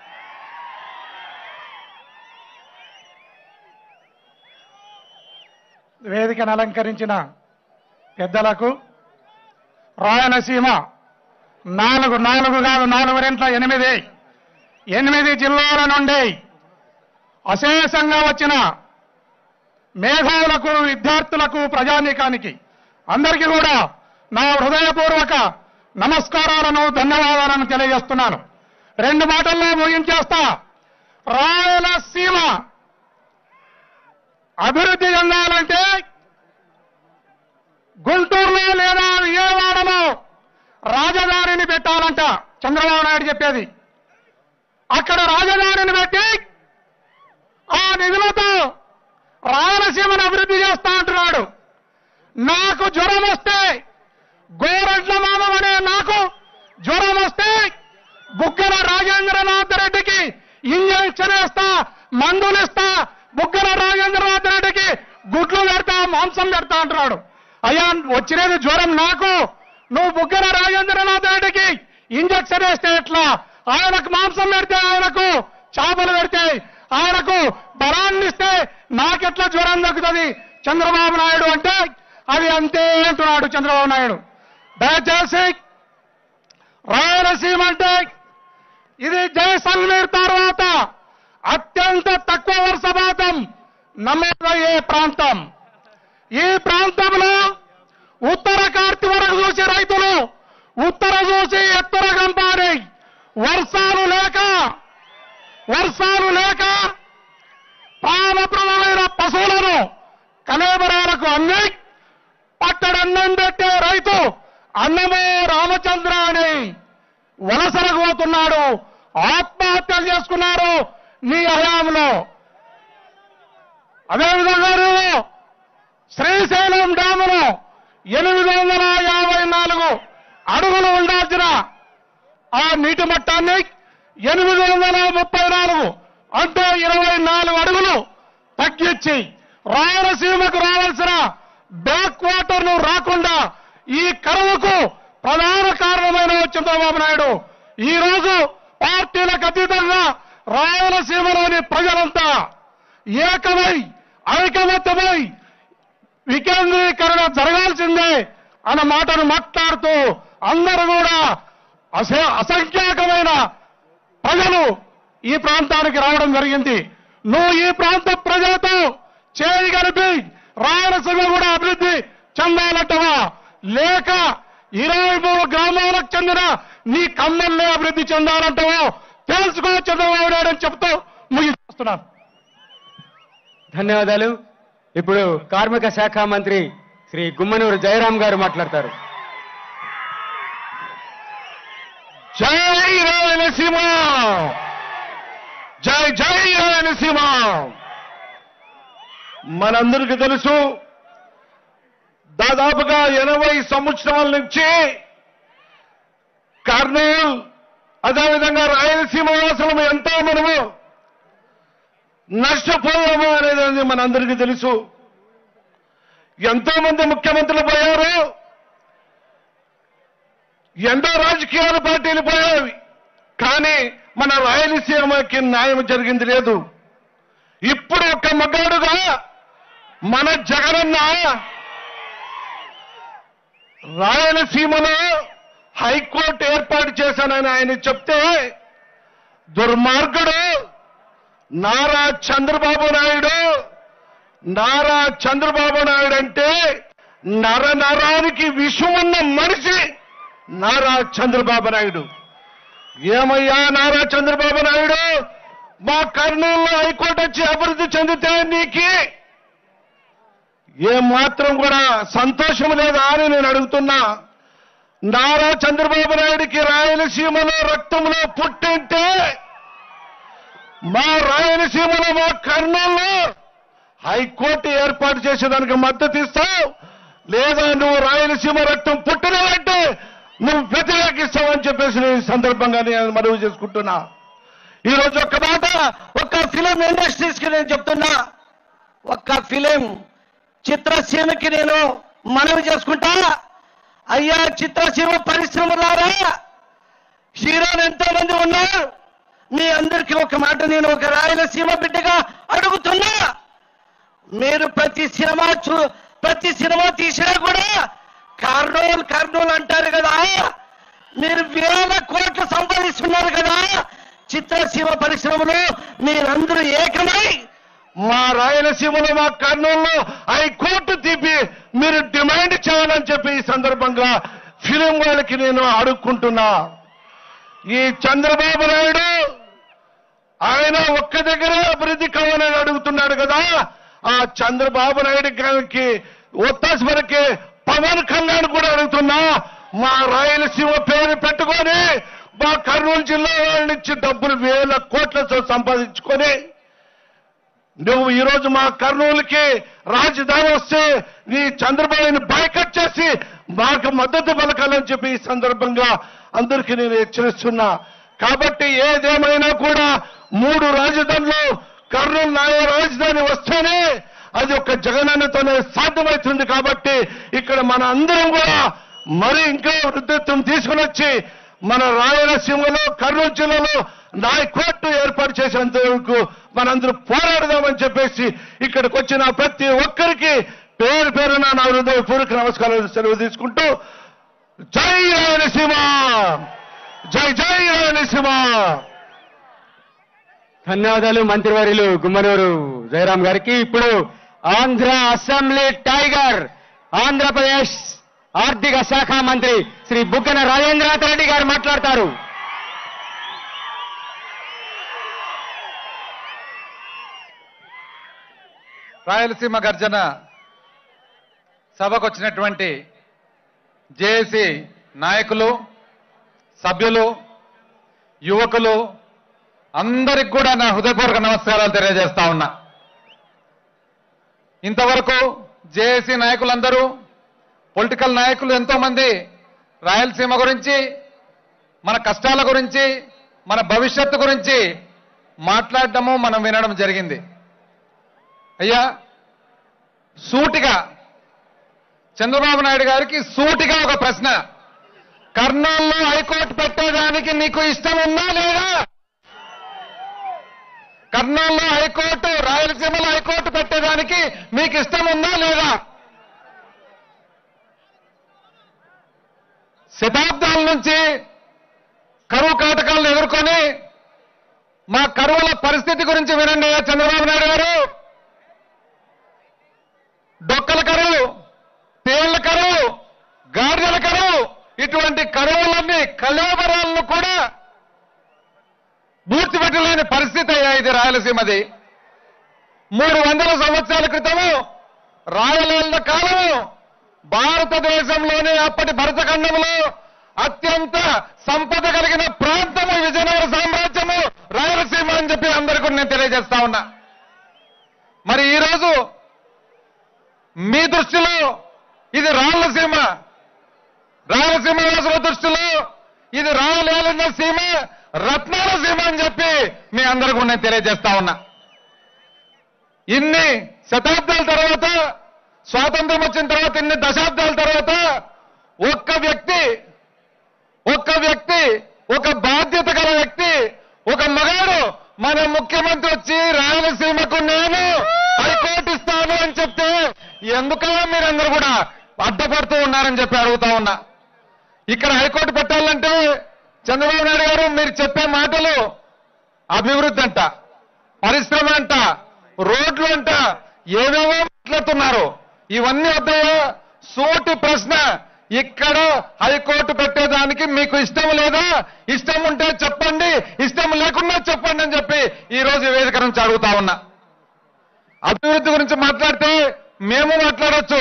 వేదికను అలంకరించిన పెద్దలకు, రాయలసీమ నాలుగు నాలుగు కాదు నాలుగు రెంట్ల ఎనిమిది ఎనిమిది జిల్లాల నుండి అశేషంగా వచ్చిన మేధావులకు, విద్యార్థులకు, ప్రజానీకానికి అందరికీ కూడా నా హృదయపూర్వక నమస్కారాలను, ధన్యవాదాలను తెలియజేస్తున్నాను. రెండు మాటల్లో ముగించేస్తా. రాయలసీమ అభివృద్ధి చెందాలంటే గుంటూరులో లేదా విజయవాడలో రాజధానిని పెట్టాలంట చంద్రబాబు నాయుడు చెప్పేది. అక్కడ రాజధానిని పెట్టి ఆ నిధులతో రాయలసీమ అభివృద్ధి చేస్తా అంటున్నాడు. నాకు జ్వరం వస్తే గోరడ్ల మాధవ్ అనే నాకు జ్వరం వస్తే బుగ్గన రాజేంద్రనాథ్ రెడ్డికి ఇంజక్షన్ వేస్తా, మందులు ఇస్తా, బుగ్గన రాజేంద్రనాథ్ రెడ్డికి గుడ్లు పెడతా, మాంసం పెడతా అంటున్నాడు. అయ్యా వచ్చినది జ్వరం నాకు, నువ్వు బుగ్గన రాజేంద్రనాథ్ రెడ్డికి ఇంజక్షన్ వేస్తే ఎట్లా? ఆయనకు మాంసం పెడితే, ఆయనకు చేపలు పెడితే, ఆయనకు బలాన్ని ఇస్తే నాకెట్లా జ్వరం తగ్గుతుంది చంద్రబాబు నాయుడు అంటే? అది అంతే అంటున్నాడు చంద్రబాబు నాయుడు. దయచేసి రాయలసీమ అంటే ఇది జైసల్మీర్ తర్వాత అత్యంత తక్కువ వర్షపాతం నమోదయ్యే ప్రాంతం. ఈ ప్రాంతంలో ఉత్తర కార్తి వరకు చూసి రైతులు ఉత్తర చూసి ఎత్తర గంపాని వర్షాలు లేక వర్షాలు లేక ప్రాణప్రదమైన పశువులను కలేబరాలకు అమ్మి పట్టడన్నం పెట్టే రైతు అన్నమో రామచంద్ర అని వలసలకు పోతున్నాడు. ఆత్మహత్యలు చేసుకున్నారు నీ హయాంలో. అదేవిధంగా నువ్వు శ్రీశైలం డ్యామును ఎనిమిది వందల యాభై నాలుగు అడుగులు ఉండాల్సిన ఆ నీటి మట్టాన్ని ఎనిమిది వందల ముప్పై నాలుగు అంటే ఇరవై నాలుగు అడుగులు తగ్గించి రాయలసీమకు రావాల్సిన బ్యాక్ వాటర్ ను రాకుండా ఈ కరువుకు ప్రధాన కారణమైన చంద్రబాబు నాయుడు. ఈ రోజు పార్టీలకు అతీతంగా రాయలసీమలోని ప్రజలంతా ఏకమై ఐకమత్యమై వికేంద్రీకరణ జరగాల్సిందే అన్న మాటను మాట్లాడుతూ అందరూ కూడా అస అసంఖ్యాకమైన ప్రజలు ఈ ప్రాంతానికి రావడం జరిగింది. నువ్వు ఈ ప్రాంత ప్రజలతో చేయి కలిపి రాయలసీమ కూడా అభివృద్ధి చెందాలంటవా, లేక ఇరవై మూడు గ్రామాలకు చెందిన నీ కమ్మల్ని అభివృద్ధి చెందాలంటవో తెలుసుకో చంద్రబాబు నాయుడు అని చెప్తూ ముగిస్తున్నాను. ధన్యవాదాలు. ఇప్పుడు కార్మిక శాఖ మంత్రి శ్రీ గుమ్మనూరు జయరాం గారు మాట్లాడతారు. జై రాయలసీమ, జై జై రాయలసీమ. మనందరికీ తెలుసు, దాదాపుగా ఎనభై సంవత్సరాల నుంచి కర్నూలు అదేవిధంగా రాయలసీమ వాసులము ఎంతో మనము నష్టపోయాము అనేది మనందరికీ తెలుసు. ఎంతో మంది ముఖ్యమంత్రులు పోయారు, ఎంతో రాజకీయాల పార్టీలు పోయాయి, కానీ మన రాయలసీమకి న్యాయం జరిగింది లేదు. ఇప్పుడు ఒక మగాడుగా మన జగనన్న రాయలసీమలో హైకోర్టు ఏర్పాటు చేశానని ఆయన చెప్తే దుర్మార్గుడు నారా చంద్రబాబు నాయుడు. నారా చంద్రబాబు నాయుడు అంటే నర నరానికి విషం ఉన్న మనిషి నారా చంద్రబాబు నాయుడు. ఏమయ్యా నారా చంద్రబాబు నాయుడు, మా కర్నూలులో హైకోర్టు వచ్చి అభివృద్ధి చెందితే నీకు ఏమాత్రం కూడా సంతోషం లేదా అని నేను అడుగుతున్నా. నారా చంద్రబాబు నాయుడికి రాయలసీమలో రక్తంలో పుట్టింటే మా రాయలసీమలో మా కర్నూలులో హైకోర్టు ఏర్పాటు చేసేదానికి మద్దతు ఇస్తావు, లేదా నువ్వు రాయలసీమ రక్తం పుట్టినవంటే నువ్వు వ్యతిరేకిస్తావని చెప్పేసి నేను ఈ సందర్భంగా నేను మనవి చేసుకుంటున్నా. ఈ రోజు ఒక్క మాట ఒక్క ఫిలిం ఇండస్ట్రీస్ కి నేను చెప్తున్నా, ఒక్క ఫిలిం చిత్రసీమకి నేను మనవి చేసుకుంటా. అయ్యా చిత్రసీమ పరిశ్రమలారా, హీరోలు ఎంతో మంది ఉన్నారు, మీ అందరికీ ఒక మాట నేను ఒక రాయలసీమ బిడ్డగా అడుగుతున్నా. మీరు ప్రతి సినిమా చూ ప్రతి సినిమా తీసినా కూడా కర్నూలు కర్నూలు అంటారు కదా, మీరు వేల కోట్లు సంపాదిస్తున్నారు కదా. చిత్రసీమ పరిశ్రమలు మీరందరూ ఏకమై మా రాయలసీమలో మా కర్నూలులో హైకోర్టు తీపి మీరు డిమాండ్ చేయాలని చెప్పి ఈ సందర్భంగా ఫిలిం వాళ్ళకి నేను అడుక్కుంటున్నా. ఈ చంద్రబాబు నాయుడు ఆయన ఒక్క దగ్గర అభివృద్ధి కావాలని అడుగుతున్నాడు కదా, ఆ చంద్రబాబు నాయుడు గారికి ఒత్తాసి వరకే పవన్ కళ్యాణ్ కూడా అడుగుతున్నా. మా రాయలసీమ పేరు పెట్టుకొని మా కర్నూలు జిల్లా వాళ్ళ నుంచి డబ్బులు వేల కోట్లతో సంపాదించుకొని నువ్వు ఈరోజు మా కర్నూలుకి రాజధాని వస్తే నీ చంద్రబాబుని బాయ్కట్ చేసి మాకు మద్దతు పలకాలని చెప్పి ఈ సందర్భంగా అందరికీ నేను హెచ్చరిస్తున్నా. కాబట్టి ఏదేమైనా కూడా మూడు రాజధానులు కర్నూలు న్యాయ రాజధాని వస్తేనే అది ఒక జగనన్నతోనే సాధ్యమవుతుంది. కాబట్టి ఇక్కడ మన అందరం కూడా మరి ఇంకా వృద్ధిత్వం తీసుకుని వచ్చి మన రాయలసీమలో కర్నూలు జిల్లాలో న్యాయ కోర్టు ఏర్పాటు చేసేంత వరకు మనందరూ పోరాడదామని చెప్పేసి ఇక్కడికి వచ్చిన ప్రతి ఒక్కరికి పేరు పేరున నా హృదయపూర్వక నమస్కారాలు సెలవు తీసుకుంటూ జై రాయలసీమ, జై జై రాయలసీమ. ధన్యవాదాలు మంత్రివర్యులు గుమ్మనూరు జయరాం గారికి. ఇప్పుడు ఆంధ్ర అసెంబ్లీ టైగర్ ఆంధ్రప్రదేశ్ ఆర్థిక శాఖ మంత్రి శ్రీ బుగ్గన రాజేంద్రనాథ్ రెడ్డి గారు మాట్లాడతారు. రాయలసీమ గర్జన సభకు వచ్చినటువంటి జేఏసీ నాయకులు, సభ్యులు, యువకులు అందరికి కూడా నా హృదయపూర్వక నమస్కారాలు తెలియజేస్తా ఉన్నా. ఇంతవరకు జేఏసీ నాయకులందరూ, పొలిటికల్ నాయకులు ఎంతో మంది రాయలసీమ గురించి, మన కష్టాల గురించి, మన భవిష్యత్తు గురించి మాట్లాడటము మనం వినడం జరిగింది. అయ్యా, సూటిగా చంద్రబాబు నాయుడు గారికి సూటిగా ఒక ప్రశ్న, కర్నూలులో హైకోర్టు పెట్టేదానికి నీకు ఇష్టం ఉందా లేదా? కర్నూలులో హైకోర్టు, రాయలసీమలో హైకోర్టు పెట్టేదానికి మీకు ఇష్టం ఉందా లేదా? శతాబ్దాల నుంచి కరువు కాటకాలను ఎదుర్కొని మా కరువుల పరిస్థితి గురించి వినండి చంద్రబాబు నాయుడు గారు. డొక్కల కరువు, తేళ్ల కరువు, గాడిదల కరువు, ఇటువంటి కరువులన్నీ కళేబరాలను కూడా పూడ్చిపెట్టలేని పరిస్థితి అయ్యా ఇది రాయలసీమది. మూడు వందల సంవత్సరాల క్రితము రాయలసీమ కాలము భారతదేశంలోని అప్పటి భరతఖండంలో అత్యంత సంపద కలిగిన ప్రాంతము విజయనగర సామ్రాజ్యము రాయలసీమ అని చెప్పి అందరికీ నేను తెలియజేస్తా ఉన్నా. మరి ఈరోజు మీ దృష్టిలో ఇది రాయలసీమ, రాయలసీమ వాసుల దృష్టిలో ఇది రాయలేలిన సీమ, రత్నాల సీమ అని చెప్పి మీ అందరికీ నేను తెలియజేస్తా ఉన్నా. ఇన్ని శతాబ్దాల తర్వాత, స్వాతంత్రం వచ్చిన తర్వాత, ఇన్ని దశాబ్దాల తర్వాత ఒక్క వ్యక్తి ఒక్క వ్యక్తి ఒక బాధ్యత గల వ్యక్తి, ఒక మగాడు మన ముఖ్యమంత్రి వచ్చి రాయలసీమకు నేను హైకోర్టు ఇస్తాను అని చెప్తే ఎందుకలా మీరందరూ కూడా అడ్డపడుతూ ఉన్నారని చెప్పి అడుగుతా ఉన్నా. ఇక్కడ హైకోర్టు పెట్టాలంటే చంద్రబాబు నాయుడు గారు మీరు చెప్పే మాటలు అభివృద్ధి అంట, పరిశ్రమ అంట, రోడ్లు అంట, ఏవేవో మాట్లాడుతున్నారు. ఇవన్నీ వద్దయా? సూటి ప్రశ్న, ఇక్కడ హైకోర్టు పెట్టేదానికి మీకు ఇష్టం లేదా? ఇష్టం ఉంటే చెప్పండి, ఇష్టం లేకుండా చెప్పండి అని చెప్పి ఈ రోజు వేదిక నుంచి అడుగుతా ఉన్నా. అభివృద్ధి గురించి మాట్లాడితే మేము మాట్లాడొచ్చు.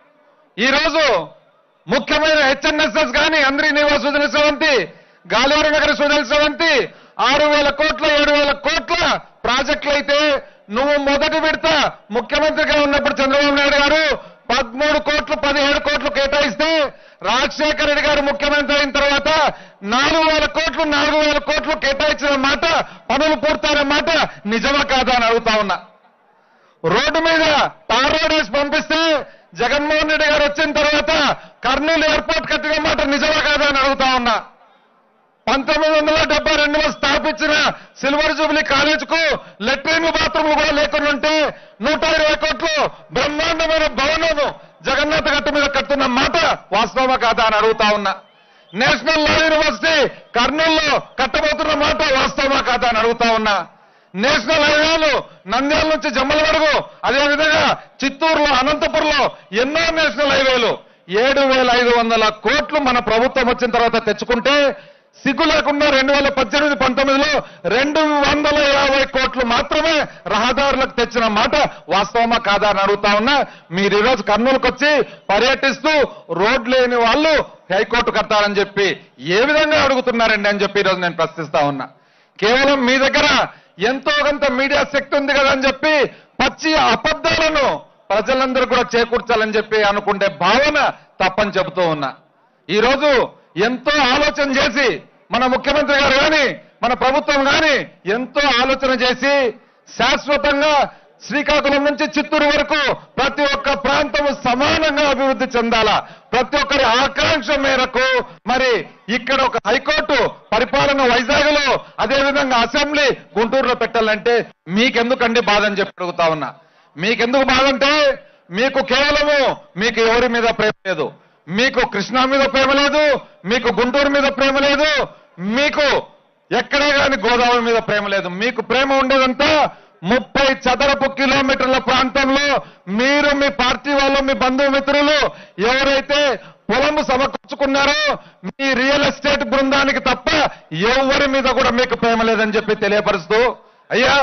ఈరోజు ముఖ్యమైన హెచ్ఎన్ఎస్ఎస్ కానీ, అందరి నివాస సుజల స్రవంతి, గాలేరు నగర సుజల స్రవంతి ఆరు వేల కోట్ల ఏడు వేల కోట్ల ప్రాజెక్టులు అయితే నువ్వు మొదటి విడత ముఖ్యమంత్రిగా ఉన్నప్పుడు చంద్రబాబు నాయుడు గారు పదమూడు కోట్లు పదిహేడు కోట్లు కేటాయిస్తే రాజశేఖర రెడ్డి గారు ముఖ్యమంత్రి అయిన తర్వాత నాలుగు వేల కోట్లు నాలుగు వేల కోట్లు కేటాయించిన మాట, పనులు పూర్తయిన మాట నిజమా కాదా అని అడుగుతా ఉన్నా. రోడ్డు మీద తార్ రోడ్ వేసి పంపిస్తే జగన్మోహన్ రెడ్డి గారు వచ్చిన తర్వాత కర్నూలు ఎయిర్పోర్ట్ కట్టిన మాట నిజమా కాదా అని అడుగుతా ఉన్నా. పంతొమ్మిది వందల డెబ్బై రెండులో స్థాపించిన సిల్వర్ జూబ్లీ కాలేజ్ కు లెట్రిన్ బాత్రూమ్లు కూడా లేకుండా ఉంటే నూట ఇరవై కోట్లు బ్రహ్మాండమైన భవనం జగన్నాథ్ గట్టు మీద కట్టున్న మాట వాస్తవమా కాదా అని అడుగుతా ఉన్నా. నేషనల్ లా యూనివర్సిటీ కర్నూలులో కట్టబోతున్న మాట వాస్తవమా కాదా అని అడుగుతా ఉన్నా. నేషనల్ హైవేలు నంద్యాల నుంచి జమ్మలమడుగు, అదేవిధంగా చిత్తూరులో, అనంతపురంలో ఎన్నో నేషనల్ హైవేలు ఏడు వేల ఐదు వందల కోట్లు మన ప్రభుత్వం వచ్చిన తర్వాత తెచ్చుకుంటే సిగ్గు లేకుండా రెండు వేల పద్దెనిమిది పంతొమ్మిదిలో రెండు వందల యాభై కోట్లు మాత్రమే రహదారులకు తెచ్చిన మాట వాస్తవమా కాదా అని అడుగుతా ఉన్నా. మీరు ఈరోజు కర్నూలుకు వచ్చి పర్యటిస్తూ రోడ్లు లేని వాళ్ళు హైకోర్టు కట్టాలని చెప్పి ఏ విధంగా అడుగుతున్నారండి అని చెప్పి ఈరోజు నేను ప్రశ్నిస్తా ఉన్నా. కేవలం మీ దగ్గర ఎంతో కొంత మీడియా శక్తి ఉంది కదా అని చెప్పి పచ్చి అబద్ధాలను ప్రజలందరూ కూడా చేకూర్చాలని చెప్పి అనుకుంటే భావన తప్పని చెబుతూ ఉన్నా. ఈరోజు ఎంతో ఆలోచన చేసి మన ముఖ్యమంత్రి గారు కానీ మన ప్రభుత్వం కానీ ఎంతో ఆలోచన చేసి శాశ్వతంగా శ్రీకాకుళం నుంచి చిత్తూరు వరకు ప్రతి ఒక్క ప్రాంతము సమానంగా అభివృద్ధి చెందాలా, ప్రతి ఒక్కరి ఆకాంక్ష మేరకు మరి ఇక్కడ ఒక హైకోర్టు పరిపాలన వైజాగ్లో, అదేవిధంగా అసెంబ్లీ గుంటూరులో పెట్టాలంటే మీకెందుకండి బాధ అని చెప్పి అడుగుతా ఉన్నా. మీకెందుకు బాధ అంటే మీకు కేవలము మీకు ఎవరి మీద ప్రేమ లేదు, మీకు కృష్ణా మీద ప్రేమ లేదు, మీకు గుంటూరు మీద ప్రేమ లేదు, మీకు ఎక్కడే కానీ గోదావరి మీద ప్రేమ లేదు. మీకు ప్రేమ ఉండేదంతా ముప్పై చదరపు కిలోమీటర్ల ప్రాంతంలో మీరు మీ పార్టీ వాళ్ళు మీ బంధుమిత్రులు ఎవరైతే పొలము సమకూర్చుకున్నారో మీ రియల్ ఎస్టేట్ బృందానికి తప్ప ఎవరి మీద కూడా మీకు ప్రేమ లేదని చెప్పి తెలియపరుస్తూ, అయ్యా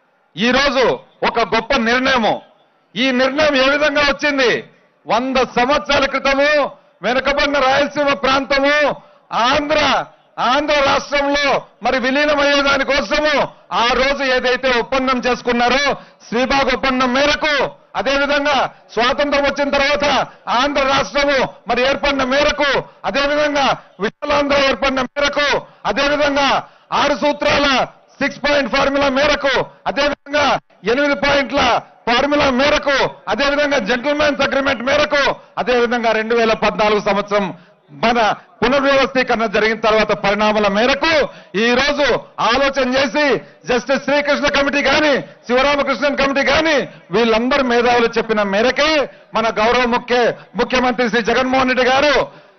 ఈరోజు ఒక గొప్ప నిర్ణయము. ఈ నిర్ణయం ఏ విధంగా వచ్చింది? వంద సంవత్సరాల క్రితము వెనుకబడిన రాయలసీమ ప్రాంతము ఆంధ్ర ఆంధ్ర రాష్ట్రంలో మరి విలీనమయ్యే దానికోసము ఆ రోజు ఏదైతే ఒప్పందం చేసుకున్నారో శ్రీబాగ్ ఒప్పందం మేరకు, అదేవిధంగా స్వాతంత్రం వచ్చిన తర్వాత ఆంధ్ర రాష్ట్రము మరి ఏర్పడిన మేరకు, అదేవిధంగా విశాలాంధ్ర ఏర్పడిన మేరకు, అదేవిధంగా ఆరు సూత్రాల సిక్స్ పాయింట్ ఫార్ములా మేరకు, అదేవిధంగా ఎనిమిది పాయింట్ల ఫార్ములా మేరకు, అదేవిధంగా జెంటిల్మెన్స్ అగ్రిమెంట్ మేరకు, అదేవిధంగా రెండు వేల పద్నాలుగు సంవత్సరం మన పునర్వ్యవస్థీకరణ జరిగిన తర్వాత పరిణామాల మేరకు ఈ రోజు ఆలోచన చేసి జస్టిస్ శ్రీకృష్ణ కమిటీ కానీ శివరామకృష్ణన్ కమిటీ కానీ వీళ్ళందరూ మేధావులు చెప్పిన మేరకే మన గౌరవ ముఖ్య ముఖ్యమంత్రి శ్రీ జగన్మోహన్ రెడ్డి గారు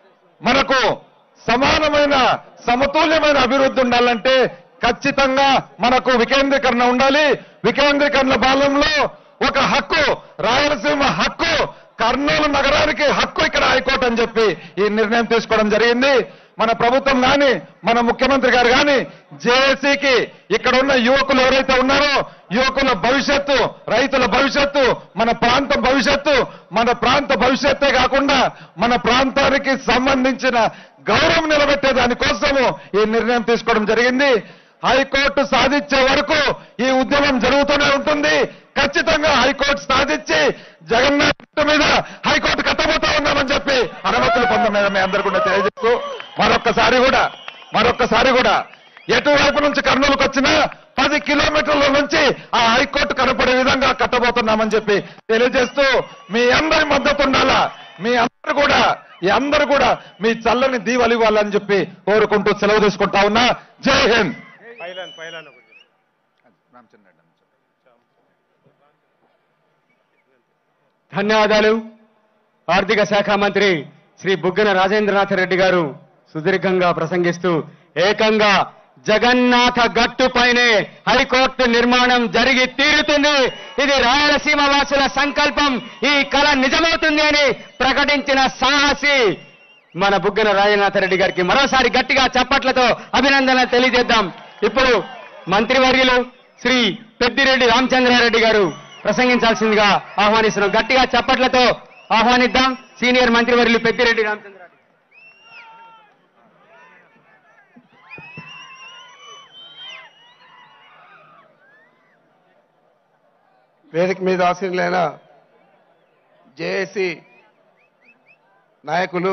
మనకు సమానమైన సమతుల్యమైన అభివృద్ధి ఉండాలంటే ఖచ్చితంగా మనకు వికేంద్రీకరణ ఉండాలి. వికేంద్రీకరణ భాగంలో ఒక హక్కు, రాయలసీమ హక్కు, కర్నూలు నగరానికి హక్కు ఇక్కడ హైకోర్టు అని చెప్పి ఈ నిర్ణయం తీసుకోవడం జరిగింది. మన ప్రభుత్వం కానీ మన ముఖ్యమంత్రి గారు కానీ జేఏసీకి ఇక్కడ ఉన్న యువకులు ఎవరైతే ఉన్నారో యువకుల భవిష్యత్తు, రైతుల భవిష్యత్తు, మన ప్రాంత భవిష్యత్తు, మన ప్రాంత భవిష్యత్తే కాకుండా మన ప్రాంతానికి సంబంధించిన గౌరవం నిలబెట్టే దానికోసము ఈ నిర్ణయం తీసుకోవడం జరిగింది. హైకోర్టు సాధించే వరకు ఈ ఉద్యమం జరుగుతూనే ఉంటుంది. ఖచ్చితంగా హైకోర్టు సాధించి జగన్నాథ్ మీద హైకోర్టు కట్టబోతా ఉన్నామని చెప్పి అనుమతులు పొందడం మీ అందరూ కూడా తెలియజేస్తూ మరొక్కసారి కూడా మరొక్కసారి కూడా ఎటువైపు నుంచి కర్నూలుకు వచ్చినా పది కిలోమీటర్ల నుంచి ఆ హైకోర్టు కనపడే విధంగా కట్టబోతున్నామని చెప్పి తెలియజేస్తూ మీ అందరి మద్దతు ఉండాలా, మీ అందరూ కూడా ఈ అందరూ కూడా మీ చల్లని దీవెలు ఇవ్వాలని చెప్పి కోరుకుంటూ సెలవు తీసుకుంటా ఉన్నా. జై హింద్. ధన్యవాదాలు. ఆర్థిక శాఖ మంత్రి శ్రీ బుగ్గన రాజేంద్రనాథ్ రెడ్డి గారు సుదీర్ఘంగా ప్రసంగిస్తూ ఏకంగా జగన్నాథ గట్టు పైనే హైకోర్టు నిర్మాణం జరిగి తీరుతుంది, ఇది రాయలసీమ వాసుల సంకల్పం, ఈ కళ నిజమవుతుంది అని ప్రకటించిన సాహసి మన బుగ్గన రాజేంద్రనాథ్ రెడ్డి గారికి మరోసారి గట్టిగా చప్పట్లతో అభినందనలు తెలియజేద్దాం. ఇప్పుడు మంత్రివర్యులు శ్రీ పెద్దిరెడ్డి రామచంద్రారెడ్డి గారు ప్రసంగించాల్సిందిగా ఆహ్వానిస్తున్నాం. గట్టిగా చప్పట్లతో ఆహ్వానిద్దాం సీనియర్ మంత్రివర్యులు పెద్దిరెడ్డి రామచంద్రారెడ్డి. వేదిక మీద ఆసీనులైన జేఏసీ నాయకులు,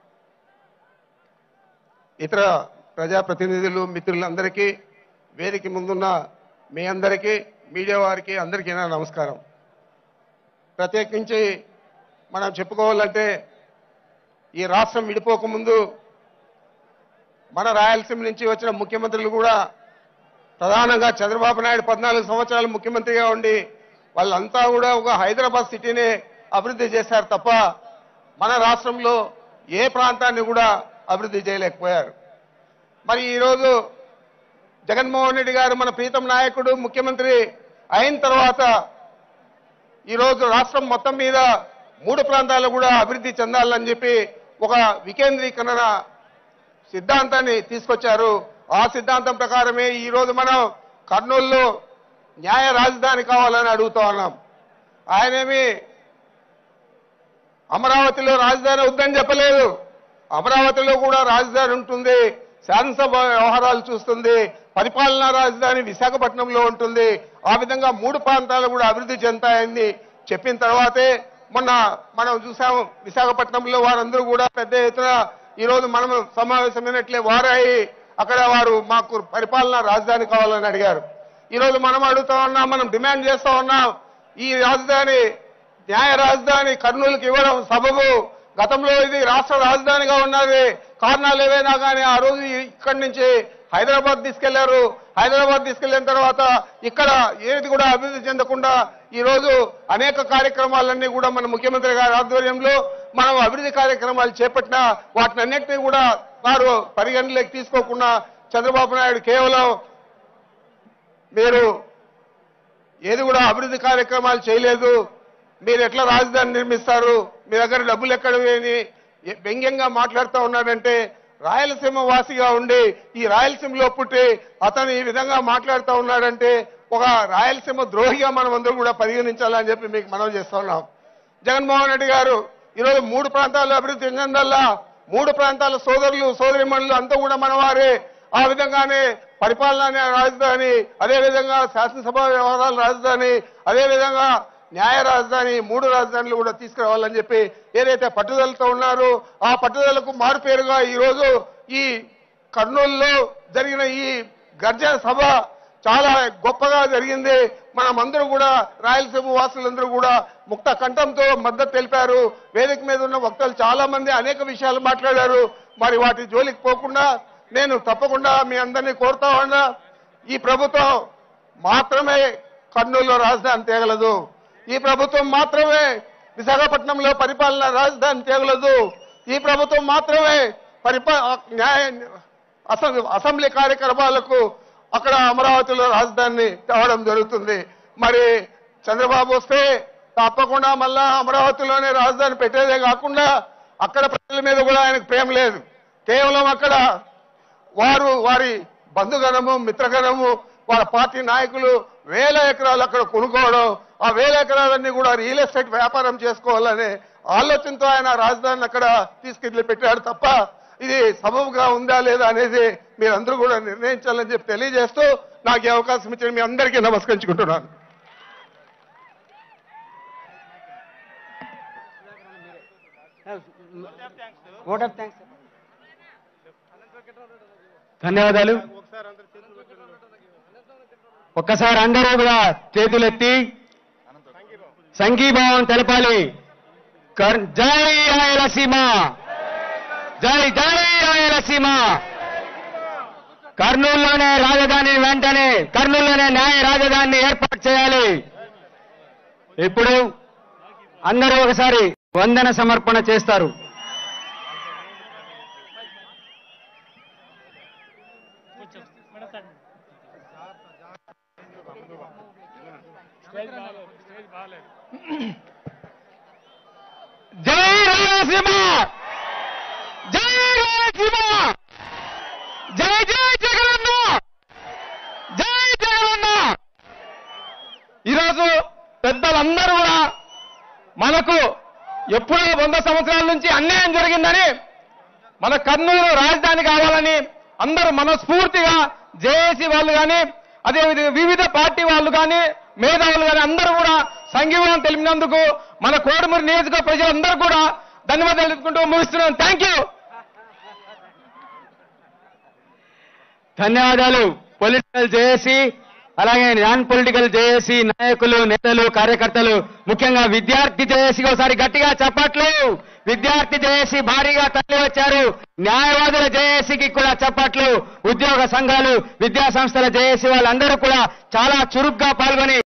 ఇతర ప్రజాప్రతినిధులు, మిత్రులందరికీ, వేదిక ముందున్న మీ అందరికీ, మీడియా వారికి అందరికీ నా నమస్కారం. ప్రత్యేకించి మనం చెప్పుకోవాలంటే ఈ రాష్ట్రం విడిపోకముందు మన రాయలసీమ నుంచి వచ్చిన ముఖ్యమంత్రులు కూడా ప్రధానంగా చంద్రబాబు నాయుడు పద్నాలుగు సంవత్సరాలు ముఖ్యమంత్రిగా ఉండి వాళ్ళంతా కూడా ఒక హైదరాబాద్ సిటీని అభివృద్ధి చేశారు తప్ప మన రాష్ట్రంలో ఏ ప్రాంతాన్ని కూడా అభివృద్ధి చేయలేకపోయారు. మరి ఈరోజు జగన్మోహన్ రెడ్డి గారు మన ప్రీతం నాయకుడు ముఖ్యమంత్రి అయిన తర్వాత ఈరోజు రాష్ట్రం మొత్తం మీద మూడు ప్రాంతాలు కూడా అభివృద్ధి చెందాలని చెప్పి ఒక వికేంద్రీకరణ సిద్ధాంతాన్ని తీసుకొచ్చారు. ఆ సిద్ధాంతం ప్రకారమే ఈరోజు మనం కర్నూలులో న్యాయ రాజధాని కావాలని అడుగుతా ఉన్నాం. ఆయనేమి అమరావతిలో రాజధాని వద్దని చెప్పలేదు. అమరావతిలో కూడా రాజధాని ఉంటుంది, శాసనసభ వ్యవహారాలు చూస్తుంది, పరిపాలనా రాజధాని విశాఖపట్నంలో ఉంటుంది. ఆ విధంగా మూడు ప్రాంతాలు కూడా అభివృద్ధి చెందుతాయని చెప్పిన తర్వాతే మొన్న మనం చూసాము విశాఖపట్నంలో వారందరూ కూడా పెద్ద ఎత్తున ఈరోజు మనం సమావేశమైనట్లే వారాయి అక్కడ వారు మాకు పరిపాలనా రాజధాని కావాలని అడిగారు. ఈరోజు మనం అడుగుతా ఉన్నాం, మనం డిమాండ్ చేస్తా ఉన్నాం, ఈ రాజధాని న్యాయ రాజధాని కర్నూలుకి ఇవ్వడం సబబు. గతంలో ఇది రాష్ట్ర రాజధానిగా ఉన్నది. కారణాలు ఏవైనా కానీ ఆ రోజు ఇక్కడి నుంచి హైదరాబాద్ తీసుకెళ్లారు. హైదరాబాద్ తీసుకెళ్లిన తర్వాత ఇక్కడ ఏది కూడా అభివృద్ధి చెందకుండా ఈ రోజు అనేక కార్యక్రమాలన్నీ కూడా మన ముఖ్యమంత్రి గారి ఆధ్వర్యంలో మనం అభివృద్ధి కార్యక్రమాలు చేపట్టినా వాటిని అన్నింటినీ కూడా వారు పరిగణలోకి తీసుకోకుండా చంద్రబాబు నాయుడు కేవలం మీరు ఏది కూడా అభివృద్ధి కార్యక్రమాలు చేయలేదు, మీరు ఎట్లా రాజధాని నిర్మిస్తారు, మీ దగ్గర డబ్బులు ఎక్కడ అని వ్యంగ్యంగా మాట్లాడుతూ ఉన్నాడంటే, రాయలసీమ వాసిగా ఉండి ఈ రాయలసీమలో పుట్టి అతను ఈ విధంగా మాట్లాడుతూ ఉన్నాడంటే ఒక రాయలసీమ ద్రోహిగా మనం అందరూ కూడా పరిగణించాలని చెప్పి మీకు మనవి చేస్తా ఉన్నాం. జగన్మోహన్ రెడ్డి గారు ఈరోజు మూడు ప్రాంతాల్లో అభివృద్ధి చెందల్లా మూడు ప్రాంతాల సోదరులు సోదరిమణులు అంతా కూడా మన వారే. ఆ విధంగానే పరిపాలన రాజధాని, అదేవిధంగా శాసనసభ వ్యవహారాల రాజధాని, అదేవిధంగా న్యాయ రాజధాని, మూడు రాజధానులు కూడా తీసుకురావాలని చెప్పి ఏదైతే పట్టుదలతో ఉన్నారో ఆ పట్టుదలకు మారుపేరుగా ఈరోజు ఈ కర్నూలులో జరిగిన ఈ గర్జన సభ చాలా గొప్పగా జరిగింది. మనమందరూ కూడా రాయలసీమ వాసులందరూ కూడా ముక్త కంఠంతో మద్దతు తెలిపారు. వేదిక మీద ఉన్న వక్తలు చాలా మంది అనేక విషయాలు మాట్లాడారు. మరి వాటి జోలికి పోకుండా నేను తప్పకుండా మీ అందరినీ కోరుతా ఉన్నా, ఈ ప్రభుత్వం మాత్రమే కర్నూలులో రాజధాని తేగలదు. ఈ ప్రభుత్వం మాత్రమే విశాఖపట్నంలో పరిపాలన రాజధాని తేగలదు. ఈ ప్రభుత్వం మాత్రమే పరిపా న్యాయ అసెంబ్లీ కార్యక్రమాలకు అక్కడ అమరావతిలో రాజధానిని తేవడం జరుగుతుంది. మరి చంద్రబాబు వస్తే తప్పకుండా మళ్ళా అమరావతిలోనే రాజధాని పెట్టేదే కాకుండా అక్కడ ప్రజల మీద కూడా ఆయనకు ప్రేమ లేదు. కేవలం అక్కడ వారు వారి బంధుగణము మిత్రగణము వాళ్ళ పార్టీ నాయకులు వేల ఎకరాలు అక్కడ కొనుక్కోవడం, ఆ వేల ఎకరాలన్నీ కూడా రియల్ ఎస్టేట్ వ్యాపారం చేసుకోవాలనే ఆలోచనతో ఆయన రాజధానిని అక్కడ తీసుకెళ్లి పెట్టాడు తప్ప ఇది సబబుగా ఉందా లేదా అనేది మీరందరూ కూడా నిర్ణయించాలని చెప్పి తెలియజేస్తూ నాకు ఈ అవకాశం ఇచ్చిన మీ అందరికీ నమస్కరించుకుంటున్నాను. ధన్యవాదాలు. ఒక్కసారి అందరూ కూడా చేతులెత్తి సంఘీభావం తెలపాలి. జై రాయలసీమ, జై జై రాయలసీమ. కర్నూలులోనే రాజధాని వెంటనే కర్నూలులోనే న్యాయ రాజధానిని ఏర్పాటు చేయాలి. ఇప్పుడు అందరూ ఒకసారి వందన సమర్పణ చేస్తారు. జై రాయలసీమ, జై రాయలసీమ, జై జై జగనన్న, జై జగనన్న. ఈరోజు పెద్దలందరూ కూడా మనకు ఎప్పుడో వంద సంవత్సరాల నుంచి అన్యాయం జరిగిందని, మన కర్నూలు రాజధాని కావాలని అందరూ మనస్ఫూర్తిగా జేఏసీ వాళ్ళు కానీ అదేవిధంగా వివిధ పార్టీ వాళ్ళు కానీ మేధావులు కానీ అందరూ కూడా సంఘీభావం తెలిపినందుకు మన కోడుమూరు నియోజక ప్రజలందరూ కూడా ధన్యవాదాలు తెలుపుకుంటూ ముగిస్తున్నాను. Thank you. ధన్యవాదాలు. పొలిటికల్ జేఏసీ అలాగే నాన్ పొలిటికల్ జేఏసీ నాయకులు, నేతలు, కార్యకర్తలు, ముఖ్యంగా విద్యార్థి జేఏసీకి ఒకసారి గట్టిగా చప్పట్లు. విద్యార్థి జేఏసీ భారీగా తరలి వచ్చారు. న్యాయవాదుల జేఏసీకి కూడా చప్పట్లు. ఉద్యోగ సంఘాలు, విద్యా సంస్థల జేఏసీ వాళ్ళందరూ కూడా చాలా చురుగ్గా పాల్గొని